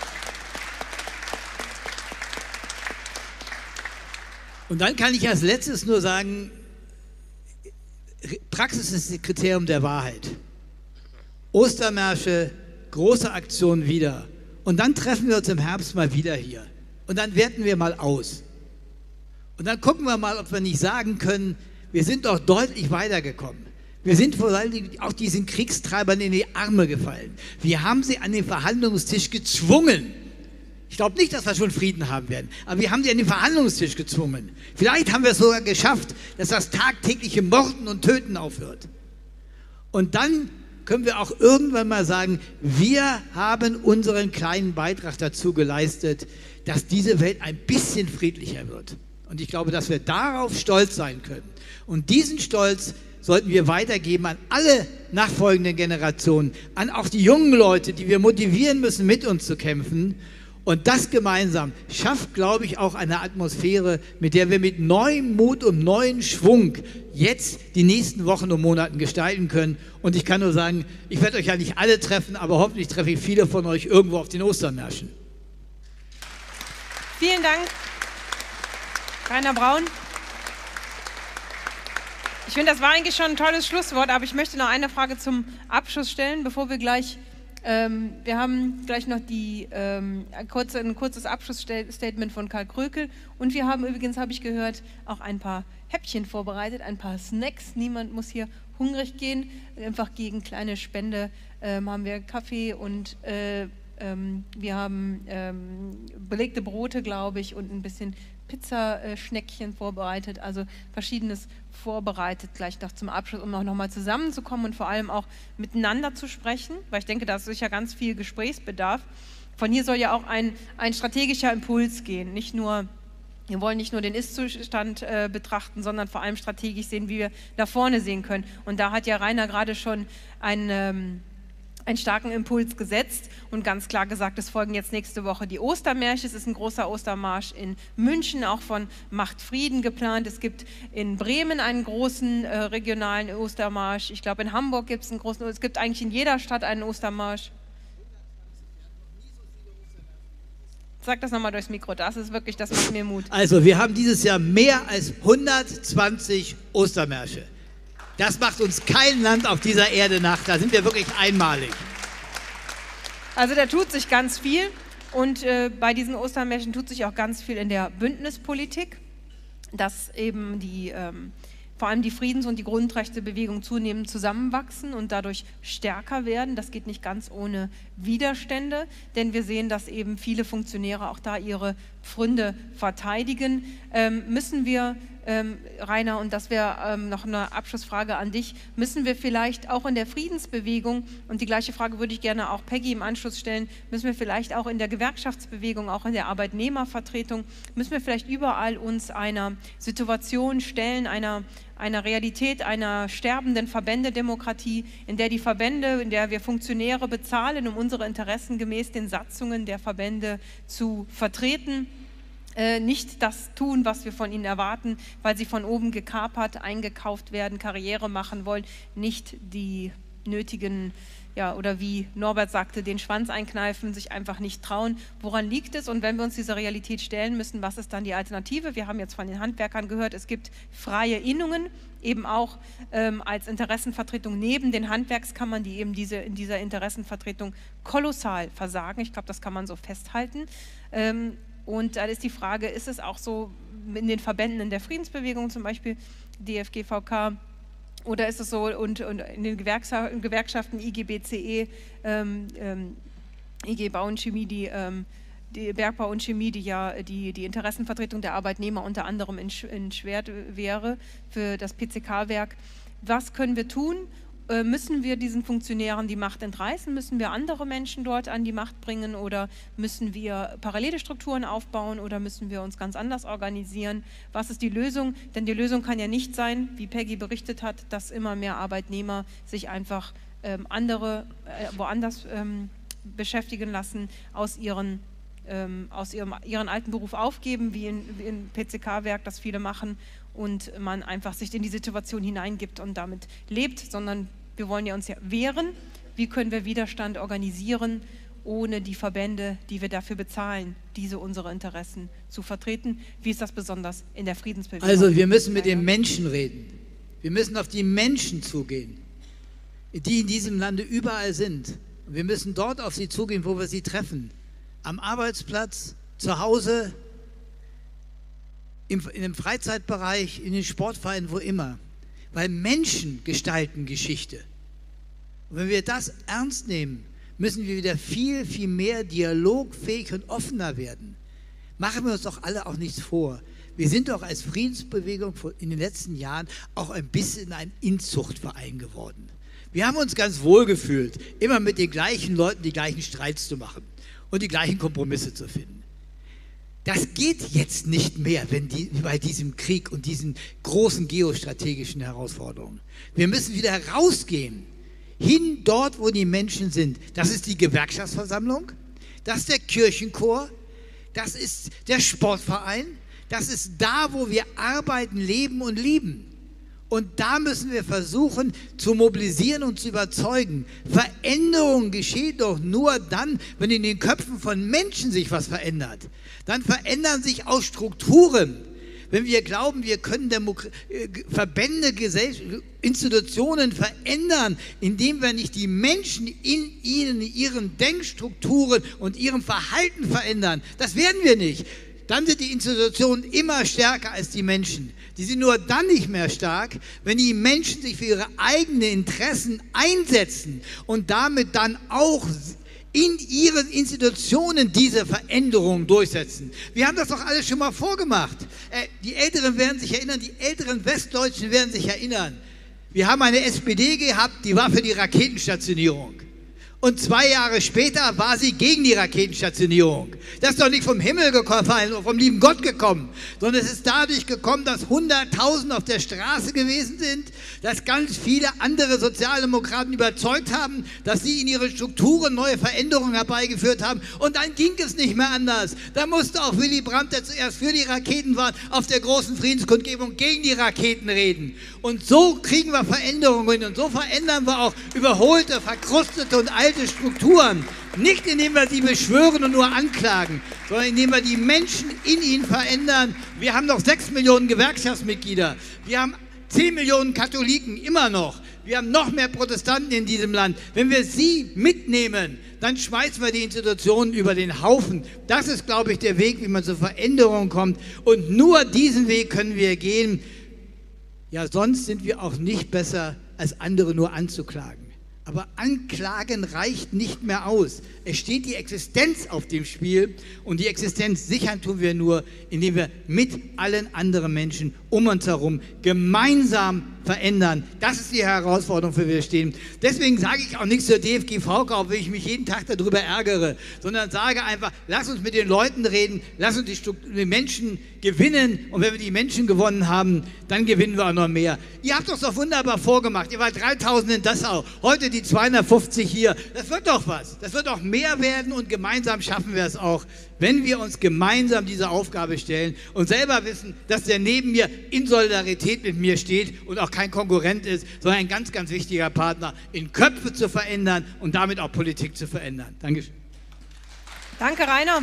Und dann kann ich als letztes nur sagen, Praxis ist das Kriterium der Wahrheit. Ostermärsche, große Aktion wieder. Und dann treffen wir uns im Herbst mal wieder hier. Und dann werten wir mal aus. Und dann gucken wir mal, ob wir nicht sagen können, wir sind doch deutlich weitergekommen. Wir sind vor allem auch diesen Kriegstreibern in die Arme gefallen. Wir haben sie an den Verhandlungstisch gezwungen. Ich glaube nicht, dass wir schon Frieden haben werden, aber wir haben sie an den Verhandlungstisch gezwungen. Vielleicht haben wir es sogar geschafft, dass das tagtägliche Morden und Töten aufhört. Und dann können wir auch irgendwann mal sagen, wir haben unseren kleinen Beitrag dazu geleistet, dass diese Welt ein bisschen friedlicher wird. Und ich glaube, dass wir darauf stolz sein können. Und diesen Stolz sollten wir weitergeben an alle nachfolgenden Generationen, an auch die jungen Leute, die wir motivieren müssen, mit uns zu kämpfen. Und das gemeinsam schafft, glaube ich, auch eine Atmosphäre, mit der wir mit neuem Mut und neuen Schwung jetzt die nächsten Wochen und Monaten gestalten können. Und ich kann nur sagen, ich werde euch ja nicht alle treffen, aber hoffentlich treffe ich viele von euch irgendwo auf den Ostermärschen. Vielen Dank, Rainer Braun. Ich finde, das war eigentlich schon ein tolles Schlusswort, aber ich möchte noch eine Frage zum Abschluss stellen, bevor wir gleich... Ähm, wir haben gleich noch die, ähm, ein, kurze, ein kurzes Abschlussstatement von Karl Krökel und wir haben übrigens, habe ich gehört, auch ein paar Häppchen vorbereitet, ein paar Snacks. Niemand muss hier hungrig gehen. Einfach gegen kleine Spende ähm, haben wir Kaffee und äh, ähm, wir haben ähm, belegte Brote, glaube ich, und ein bisschen Pizzaschneckchen vorbereitet. Also verschiedenes vorbereitet gleich noch zum Abschluss, um auch nochmal zusammenzukommen und vor allem auch miteinander zu sprechen, weil ich denke, da ist sicher ganz viel Gesprächsbedarf. Von hier soll ja auch ein, ein strategischer Impuls gehen, nicht nur, wir wollen nicht nur den Ist-Zustand äh, betrachten, sondern vor allem strategisch sehen, wie wir da vorne sehen können. Und da hat ja Rainer gerade schon ein ähm, einen starken Impuls gesetzt und ganz klar gesagt, es folgen jetzt nächste Woche die Ostermärsche. Es ist ein großer Ostermarsch in München, auch von Macht Frieden geplant. Es gibt in Bremen einen großen äh, regionalen Ostermarsch. Ich glaube, in Hamburg gibt es einen großen, es gibt eigentlich in jeder Stadt einen Ostermarsch. Sag das nochmal durchs Mikro, das ist wirklich, das macht mir Mut. Also, wir haben dieses Jahr mehr als hundertzwanzig Ostermärsche. Das macht uns kein Land auf dieser Erde nach. Da sind wir wirklich einmalig. Also da tut sich ganz viel und äh, bei diesen Ostermärschen tut sich auch ganz viel in der Bündnispolitik, dass eben die, ähm, vor allem die Friedens- und die Grundrechtebewegung zunehmend zusammenwachsen und dadurch stärker werden. Das geht nicht ganz ohne Widerstände, denn wir sehen, dass eben viele Funktionäre auch da ihre Pfründe verteidigen. Ähm, müssen wir ähm, Rainer, und das wäre ähm, noch eine Abschlussfrage an dich, müssen wir vielleicht auch in der Friedensbewegung, und die gleiche Frage würde ich gerne auch Peggy im Anschluss stellen, müssen wir vielleicht auch in der Gewerkschaftsbewegung, auch in der Arbeitnehmervertretung, müssen wir vielleicht überall uns einer Situation stellen, einer, einer Realität, einer sterbenden Verbändedemokratie, in der die Verbände, in der wir Funktionäre bezahlen, um unsere Interessen gemäß den Satzungen der Verbände zu vertreten, äh, nicht das tun, was wir von ihnen erwarten, weil sie von oben gekapert, eingekauft werden, Karriere machen wollen, nicht die nötigen, ja, oder wie Norbert sagte, den Schwanz einkneifen, sich einfach nicht trauen. Woran liegt es? Und wenn wir uns dieser Realität stellen müssen, was ist dann die Alternative? Wir haben jetzt von den Handwerkern gehört, es gibt freie Innungen, eben auch ähm, als Interessenvertretung neben den Handwerkskammern, die eben diese, in dieser Interessenvertretung kolossal versagen. Ich glaube, das kann man so festhalten. Ähm, und da ist die Frage, ist es auch so in den Verbänden in der Friedensbewegung, zum Beispiel D F G V K, oder ist es so, und, und in den Gewerkschaften I G B C E, ähm, ähm, I G Bau und Chemie, die, ähm, die Bergbau und Chemie, die ja die, die Interessenvertretung der Arbeitnehmer unter anderem in, in Schwert wäre für das P C K-Werk. Was können wir tun? Äh, müssen wir diesen Funktionären die Macht entreißen? Müssen wir andere Menschen dort an die Macht bringen? Oder müssen wir parallele Strukturen aufbauen? Oder müssen wir uns ganz anders organisieren? Was ist die Lösung? Denn die Lösung kann ja nicht sein, wie Peggy berichtet hat, dass immer mehr Arbeitnehmer sich einfach ähm, andere, äh, woanders ähm, beschäftigen lassen, aus ihren ähm, aus ihrem, ihren alten Beruf aufgeben, wie in, wie in P C K-Werk, das viele machen, und man einfach sich in die Situation hineingibt und damit lebt, sondern wir wollen ja uns ja wehren. Wie können wir Widerstand organisieren, ohne die Verbände, die wir dafür bezahlen, diese unsere Interessen zu vertreten? Wie ist das besonders in der Friedensbewegung? Also wir müssen mit den Menschen reden. Wir müssen auf die Menschen zugehen, die in diesem Lande überall sind. Und wir müssen dort auf sie zugehen, wo wir sie treffen. Am Arbeitsplatz, zu Hause, im, in dem Freizeitbereich, in den Sportvereinen, wo immer. Weil Menschen gestalten Geschichte. Und wenn wir das ernst nehmen, müssen wir wieder viel, viel mehr dialogfähig und offener werden. Machen wir uns doch alle auch nichts vor. Wir sind doch als Friedensbewegung in den letzten Jahren auch ein bisschen ein Inzuchtverein geworden. Wir haben uns ganz wohl gefühlt, immer mit den gleichen Leuten die gleichen Streits zu machen und die gleichen Kompromisse zu finden. Das geht jetzt nicht mehr, wenn die, bei diesem Krieg und diesen großen geostrategischen Herausforderungen. Wir müssen wieder rausgehen, hin dort, wo die Menschen sind. Das ist die Gewerkschaftsversammlung, das ist der Kirchenchor, das ist der Sportverein, das ist da, wo wir arbeiten, leben und lieben. Und da müssen wir versuchen zu mobilisieren und zu überzeugen. Veränderung geschieht doch nur dann, wenn in den Köpfen von Menschen sich was verändert. Dann verändern sich auch Strukturen. Wenn wir glauben, wir können Demo- Verbände, Gesell- Institutionen verändern, indem wir nicht die Menschen in ihnen, ihren Denkstrukturen und ihrem Verhalten verändern, das werden wir nicht. Dann sind die Institutionen immer stärker als die Menschen. Die sind nur dann nicht mehr stark, wenn die Menschen sich für ihre eigenen Interessen einsetzen und damit dann auch in ihren Institutionen diese Veränderungen durchsetzen. Wir haben das doch alles schon mal vorgemacht. Äh, die Älteren werden sich erinnern, die älteren Westdeutschen werden sich erinnern. Wir haben eine S P D gehabt, die war für die Raketenstationierung. Und zwei Jahre später war sie gegen die Raketenstationierung. Das ist doch nicht vom Himmel gefallen oder vom lieben Gott gekommen, sondern es ist dadurch gekommen, dass hunderttausend auf der Straße gewesen sind, dass ganz viele andere Sozialdemokraten überzeugt haben, dass sie in ihre Strukturen neue Veränderungen herbeigeführt haben. Und dann ging es nicht mehr anders. Da musste auch Willy Brandt, der zuerst für die Raketen war, auf der großen Friedenskundgebung gegen die Raketen reden. Und so kriegen wir Veränderungen hin und so verändern wir auch überholte, verkrustete und alte Strukturen. Nicht indem wir sie beschwören und nur anklagen, sondern indem wir die Menschen in ihnen verändern. Wir haben noch sechs Millionen Gewerkschaftsmitglieder. Wir haben zehn Millionen Katholiken immer noch. Wir haben noch mehr Protestanten in diesem Land. Wenn wir sie mitnehmen, dann schmeißen wir die Institutionen über den Haufen. Das ist, glaube ich, der Weg, wie man zur Veränderung kommt. Und nur diesen Weg können wir gehen. Ja, sonst sind wir auch nicht besser, als andere nur anzuklagen. Aber Anklagen reicht nicht mehr aus. Es steht die Existenz auf dem Spiel und die Existenz sichern tun wir nur, indem wir mit allen anderen Menschen um uns herum gemeinsam verändern. Das ist die Herausforderung, für die wir stehen. Deswegen sage ich auch nichts zur D F G V-K, auch wenn ich mich jeden Tag darüber ärgere, sondern sage einfach, lass uns mit den Leuten reden, lass uns die, die Menschen gewinnen und wenn wir die Menschen gewonnen haben, dann gewinnen wir auch noch mehr. Ihr habt das doch wunderbar vorgemacht. Ihr wart dreitausend in Dessau, heute die zweihundertfünfzig hier. Das wird doch was. Das wird auch mehr werden und gemeinsam schaffen wir es auch, wenn wir uns gemeinsam diese Aufgabe stellen und selber wissen, dass der neben mir in Solidarität mit mir steht und auch kein Konkurrent ist, sondern ein ganz, ganz wichtiger Partner, in Köpfe zu verändern und damit auch Politik zu verändern. Dankeschön. Danke, Rainer.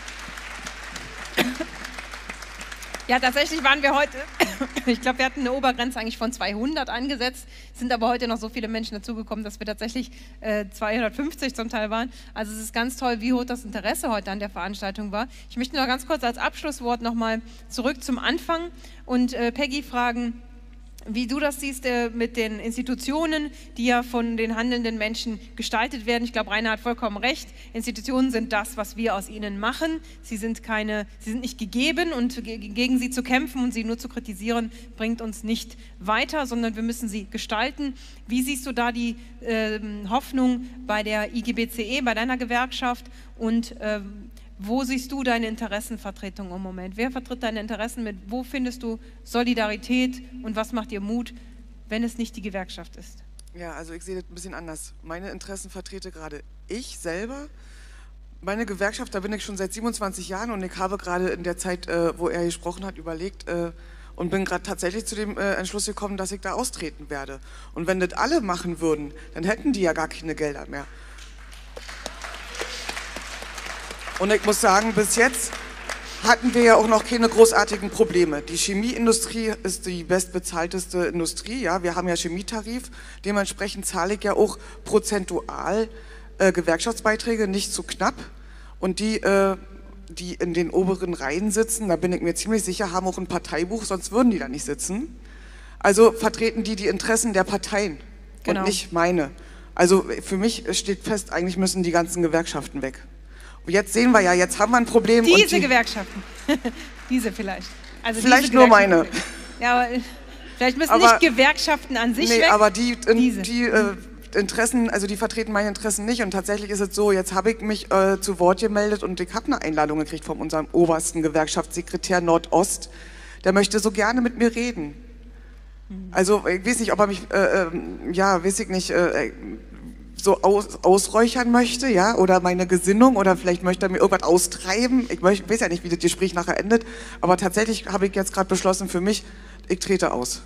Ja, tatsächlich waren wir heute, ich glaube, wir hatten eine Obergrenze eigentlich von zweihundert angesetzt, sind aber heute noch so viele Menschen dazugekommen, dass wir tatsächlich äh, zweihundertfünfzig zum Teil waren. Also es ist ganz toll, wie hoch das Interesse heute an der Veranstaltung war. Ich möchte noch ganz kurz als Abschlusswort nochmal zurück zum Anfang und äh, Peggy fragen, wie du das siehst äh, mit den Institutionen, die ja von den handelnden Menschen gestaltet werden. Ich glaube, Rainer hat vollkommen recht. Institutionen sind das, was wir aus ihnen machen. Sie sind, keine, sie sind nicht gegeben und ge gegen sie zu kämpfen und sie nur zu kritisieren, bringt uns nicht weiter, sondern wir müssen sie gestalten. Wie siehst du da die äh, Hoffnung bei der I G B C E, bei deiner Gewerkschaft und äh, wo siehst du deine Interessenvertretung im Moment? Wer vertritt deine Interessen mit? Wo findest du Solidarität und was macht dir Mut, wenn es nicht die Gewerkschaft ist? Ja, also ich sehe das ein bisschen anders. Meine Interessen vertrete gerade ich selber. Meine Gewerkschaft, da bin ich schon seit siebenundzwanzig Jahren und ich habe gerade in der Zeit, äh, wo er gesprochen hat, überlegt äh, und bin gerade tatsächlich zu dem äh, Entschluss gekommen, dass ich da austreten werde. Und wenn das alle machen würden, dann hätten die ja gar keine Gelder mehr. Und ich muss sagen, bis jetzt hatten wir ja auch noch keine großartigen Probleme. Die Chemieindustrie ist die bestbezahlteste Industrie. Ja? Wir haben ja Chemietarif, dementsprechend zahle ich ja auch prozentual äh, Gewerkschaftsbeiträge, nicht zu knapp. Und die, äh, die in den oberen Reihen sitzen, da bin ich mir ziemlich sicher, haben auch ein Parteibuch, sonst würden die da nicht sitzen. Also vertreten die die Interessen der Parteien genau. Und nicht meine. Also für mich steht fest, eigentlich müssen die ganzen Gewerkschaften weg. Jetzt sehen wir ja, jetzt haben wir ein Problem. Diese und die, Gewerkschaften. Diese vielleicht. Also vielleicht diese nur meine. Ja, aber vielleicht müssen aber, nicht Gewerkschaften an sich nee, weg. aber die, in, die äh, Interessen, also die vertreten meine Interessen nicht. Und tatsächlich ist es so, jetzt habe ich mich äh, zu Wort gemeldet und ich habe eine Einladung gekriegt von unserem obersten Gewerkschaftssekretär Nordost. Der möchte so gerne mit mir reden. Also ich weiß nicht, ob er mich, äh, äh, ja, weiß ich nicht, äh, so aus, ausräuchern möchte, ja, oder meine Gesinnung, oder vielleicht möchte er mir irgendwas austreiben. Ich möchte, weiß ja nicht, wie das Gespräch nachher endet, aber tatsächlich habe ich jetzt gerade beschlossen für mich, ich trete aus.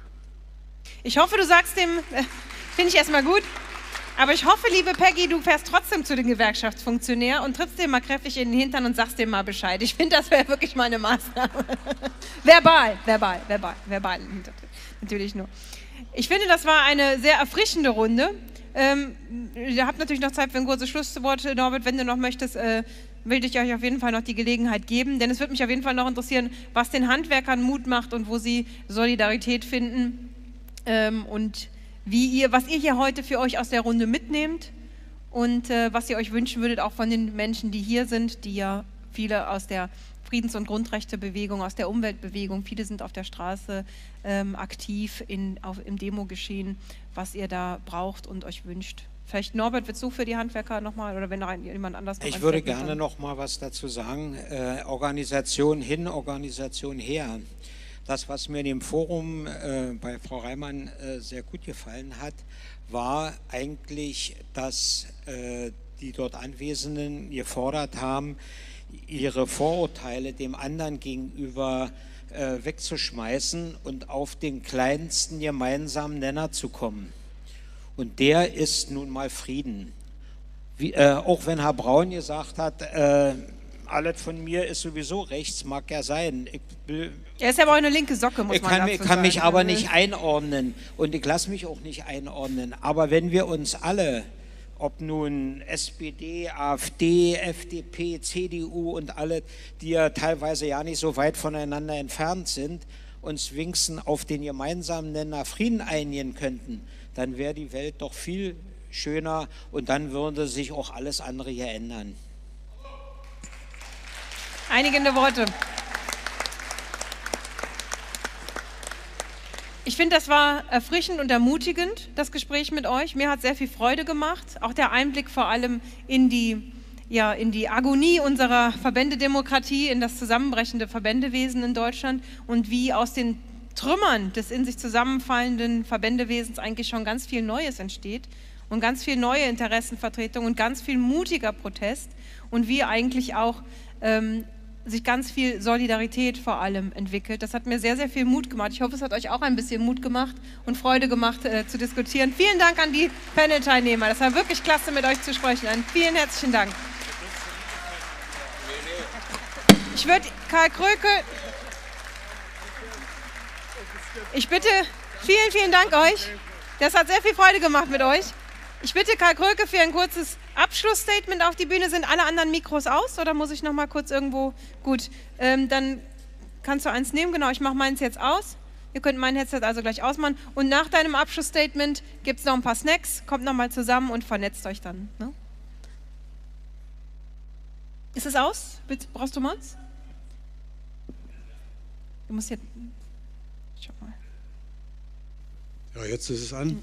Ich hoffe, du sagst dem, äh, finde ich erstmal gut, aber ich hoffe, liebe Peggy, du fährst trotzdem zu den Gewerkschaftsfunktionär und trittst dem mal kräftig in den Hintern und sagst dem mal Bescheid. Ich finde, das wäre wirklich mal eine Maßnahme. verbal, verbal, verbal, verbal, natürlich nur. Ich finde, das war eine sehr erfrischende Runde. Ähm, ihr habt natürlich noch Zeit für ein kurzes Schlusswort, Norbert, wenn du noch möchtest, äh, will ich euch auf jeden Fall noch die Gelegenheit geben, denn es würde mich auf jeden Fall noch interessieren, was den Handwerkern Mut macht und wo sie Solidarität finden ähm, und wie ihr, was ihr hier heute für euch aus der Runde mitnehmt und äh, was ihr euch wünschen würdet, auch von den Menschen, die hier sind, die ja viele aus der Friedens- und Grundrechtebewegung, aus der Umweltbewegung, viele sind auf der Straße ähm, aktiv in, auf, im Demogeschehen, was ihr da braucht und euch wünscht. Vielleicht Norbert, willst du für die Handwerker nochmal oder wenn noch ein, jemand anders noch Ich würde gerne noch mal was dazu sagen. Äh, Organisation hin, Organisation her. Das, was mir in dem Forum äh, bei Frau Reimann äh, sehr gut gefallen hat, war eigentlich, dass äh, die dort Anwesenden gefordert haben, ihre Vorurteile dem anderen gegenüber äh, wegzuschmeißen und auf den kleinsten gemeinsamen Nenner zu kommen. Und der ist nun mal Frieden. Wie, äh, auch wenn Herr Braun gesagt hat, äh, alles von mir ist sowieso rechts, mag ja sein. Ich will, er ist aber auch eine linke Socke, muss ich man kann, dazu Ich kann sagen. mich aber nicht einordnen und ich lasse mich auch nicht einordnen. Aber wenn wir uns alle, ob nun S P D, AfD, F D P, C D U und alle, die ja teilweise ja nicht so weit voneinander entfernt sind, uns wenigstens auf den gemeinsamen Nenner Frieden einigen könnten, dann wäre die Welt doch viel schöner und dann würde sich auch alles andere hier ändern. Einigende Worte. Ich finde, das war erfrischend und ermutigend, das Gespräch mit euch. Mir hat sehr viel Freude gemacht. Auch der Einblick vor allem in die, ja, in die Agonie unserer Verbändedemokratie, in das zusammenbrechende Verbändewesen in Deutschland und wie aus den Trümmern des in sich zusammenfallenden Verbändewesens eigentlich schon ganz viel Neues entsteht und ganz viel neue Interessenvertretung und ganz viel mutiger Protest und wie eigentlich auch ähm, sich ganz viel Solidarität vor allem entwickelt. Das hat mir sehr, sehr viel Mut gemacht. Ich hoffe, es hat euch auch ein bisschen Mut gemacht und Freude gemacht, äh, zu diskutieren. Vielen Dank an die Panel-Teilnehmer. Das war wirklich klasse, mit euch zu sprechen. Einen vielen herzlichen Dank. Ich würde Karl Kröke... Ich bitte, vielen, vielen Dank euch. Das hat sehr viel Freude gemacht mit euch. Ich bitte Karl Kröke für ein kurzes Abschlussstatement auf die Bühne. Sind alle anderen Mikros aus oder muss ich noch mal kurz irgendwo? Gut, ähm, dann kannst du eins nehmen. Genau, ich mache meins jetzt aus. Ihr könnt mein Headset also gleich ausmachen. Und nach deinem Abschlussstatement gibt es noch ein paar Snacks. Kommt noch mal zusammen und vernetzt euch dann. Ne? Ist es aus? Brauchst du meins? Du musst jetzt... Schau mal. Ja, jetzt ist es an.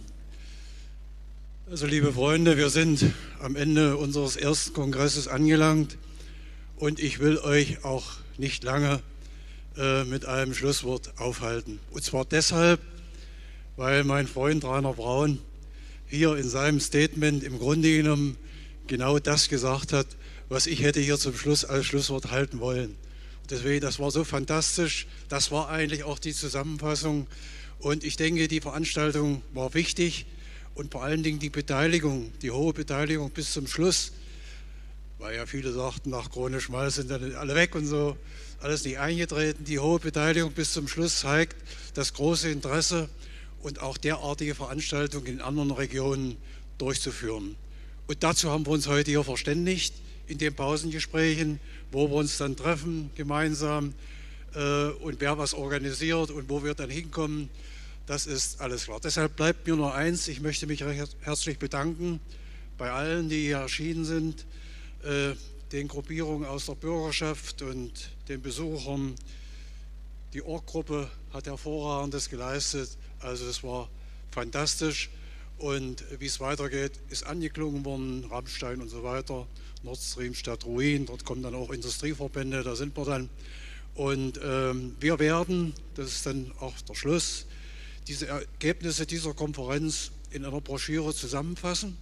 Also liebe Freunde, wir sind am Ende unseres ersten Kongresses angelangt und ich will euch auch nicht lange äh, mit einem Schlusswort aufhalten. Und zwar deshalb, weil mein Freund Rainer Braun hier in seinem Statement im Grunde genommen genau das gesagt hat, was ich hätte hier zum Schluss als Schlusswort halten wollen. Und deswegen, das war so fantastisch, das war eigentlich auch die Zusammenfassung und ich denke, die Veranstaltung war wichtig. Und vor allen Dingen die Beteiligung, die hohe Beteiligung bis zum Schluss, weil ja viele sagten, nach Krone Schmalz sind dann alle weg und so, alles nicht eingetreten. Die hohe Beteiligung bis zum Schluss zeigt das große Interesse und auch derartige Veranstaltungen in anderen Regionen durchzuführen. Und dazu haben wir uns heute hier verständigt, in den Pausengesprächen, wo wir uns dann treffen gemeinsam äh, und wer was organisiert und wo wir dann hinkommen. Das ist alles klar. Deshalb bleibt mir nur eins, ich möchte mich recht herzlich bedanken bei allen, die hier erschienen sind, äh, den Gruppierungen aus der Bürgerschaft und den Besuchern. Die Org-Gruppe hat Hervorragendes geleistet, also das war fantastisch und wie es weitergeht, ist angeklungen worden, Rammstein und so weiter, Nord Stream statt Ruin, dort kommen dann auch Industrieverbände, da sind wir dann. Und ähm, wir werden, das ist dann auch der Schluss, diese Ergebnisse dieser Konferenz in einer Broschüre zusammenfassen.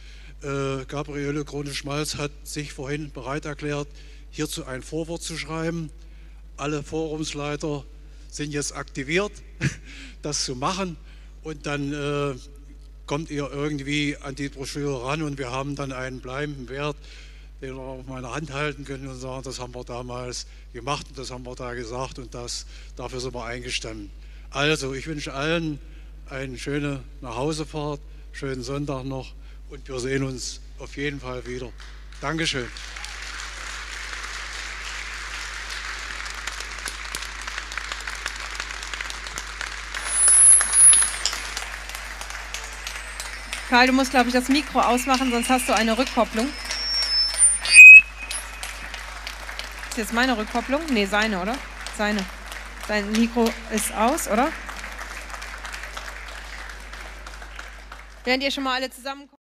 Äh, Gabriele Krone-Schmalz hat sich vorhin bereit erklärt, hierzu ein Vorwort zu schreiben. Alle Forumsleiter sind jetzt aktiviert, das zu machen und dann äh, kommt ihr irgendwie an die Broschüre ran und wir haben dann einen bleibenden Wert, den wir auf meiner Hand halten können und sagen, das haben wir damals gemacht und das haben wir da gesagt und das, dafür sind wir eingestanden. Also, ich wünsche allen eine schöne Nachhausefahrt, schönen Sonntag noch und wir sehen uns auf jeden Fall wieder. Dankeschön. Karl, du musst, glaube ich, das Mikro ausmachen, sonst hast du eine Rückkopplung. Ist jetzt meine Rückkopplung? Nee, seine, oder? Seine. Dein Mikro ist aus, oder? Während ihr schon mal alle zusammenkommt.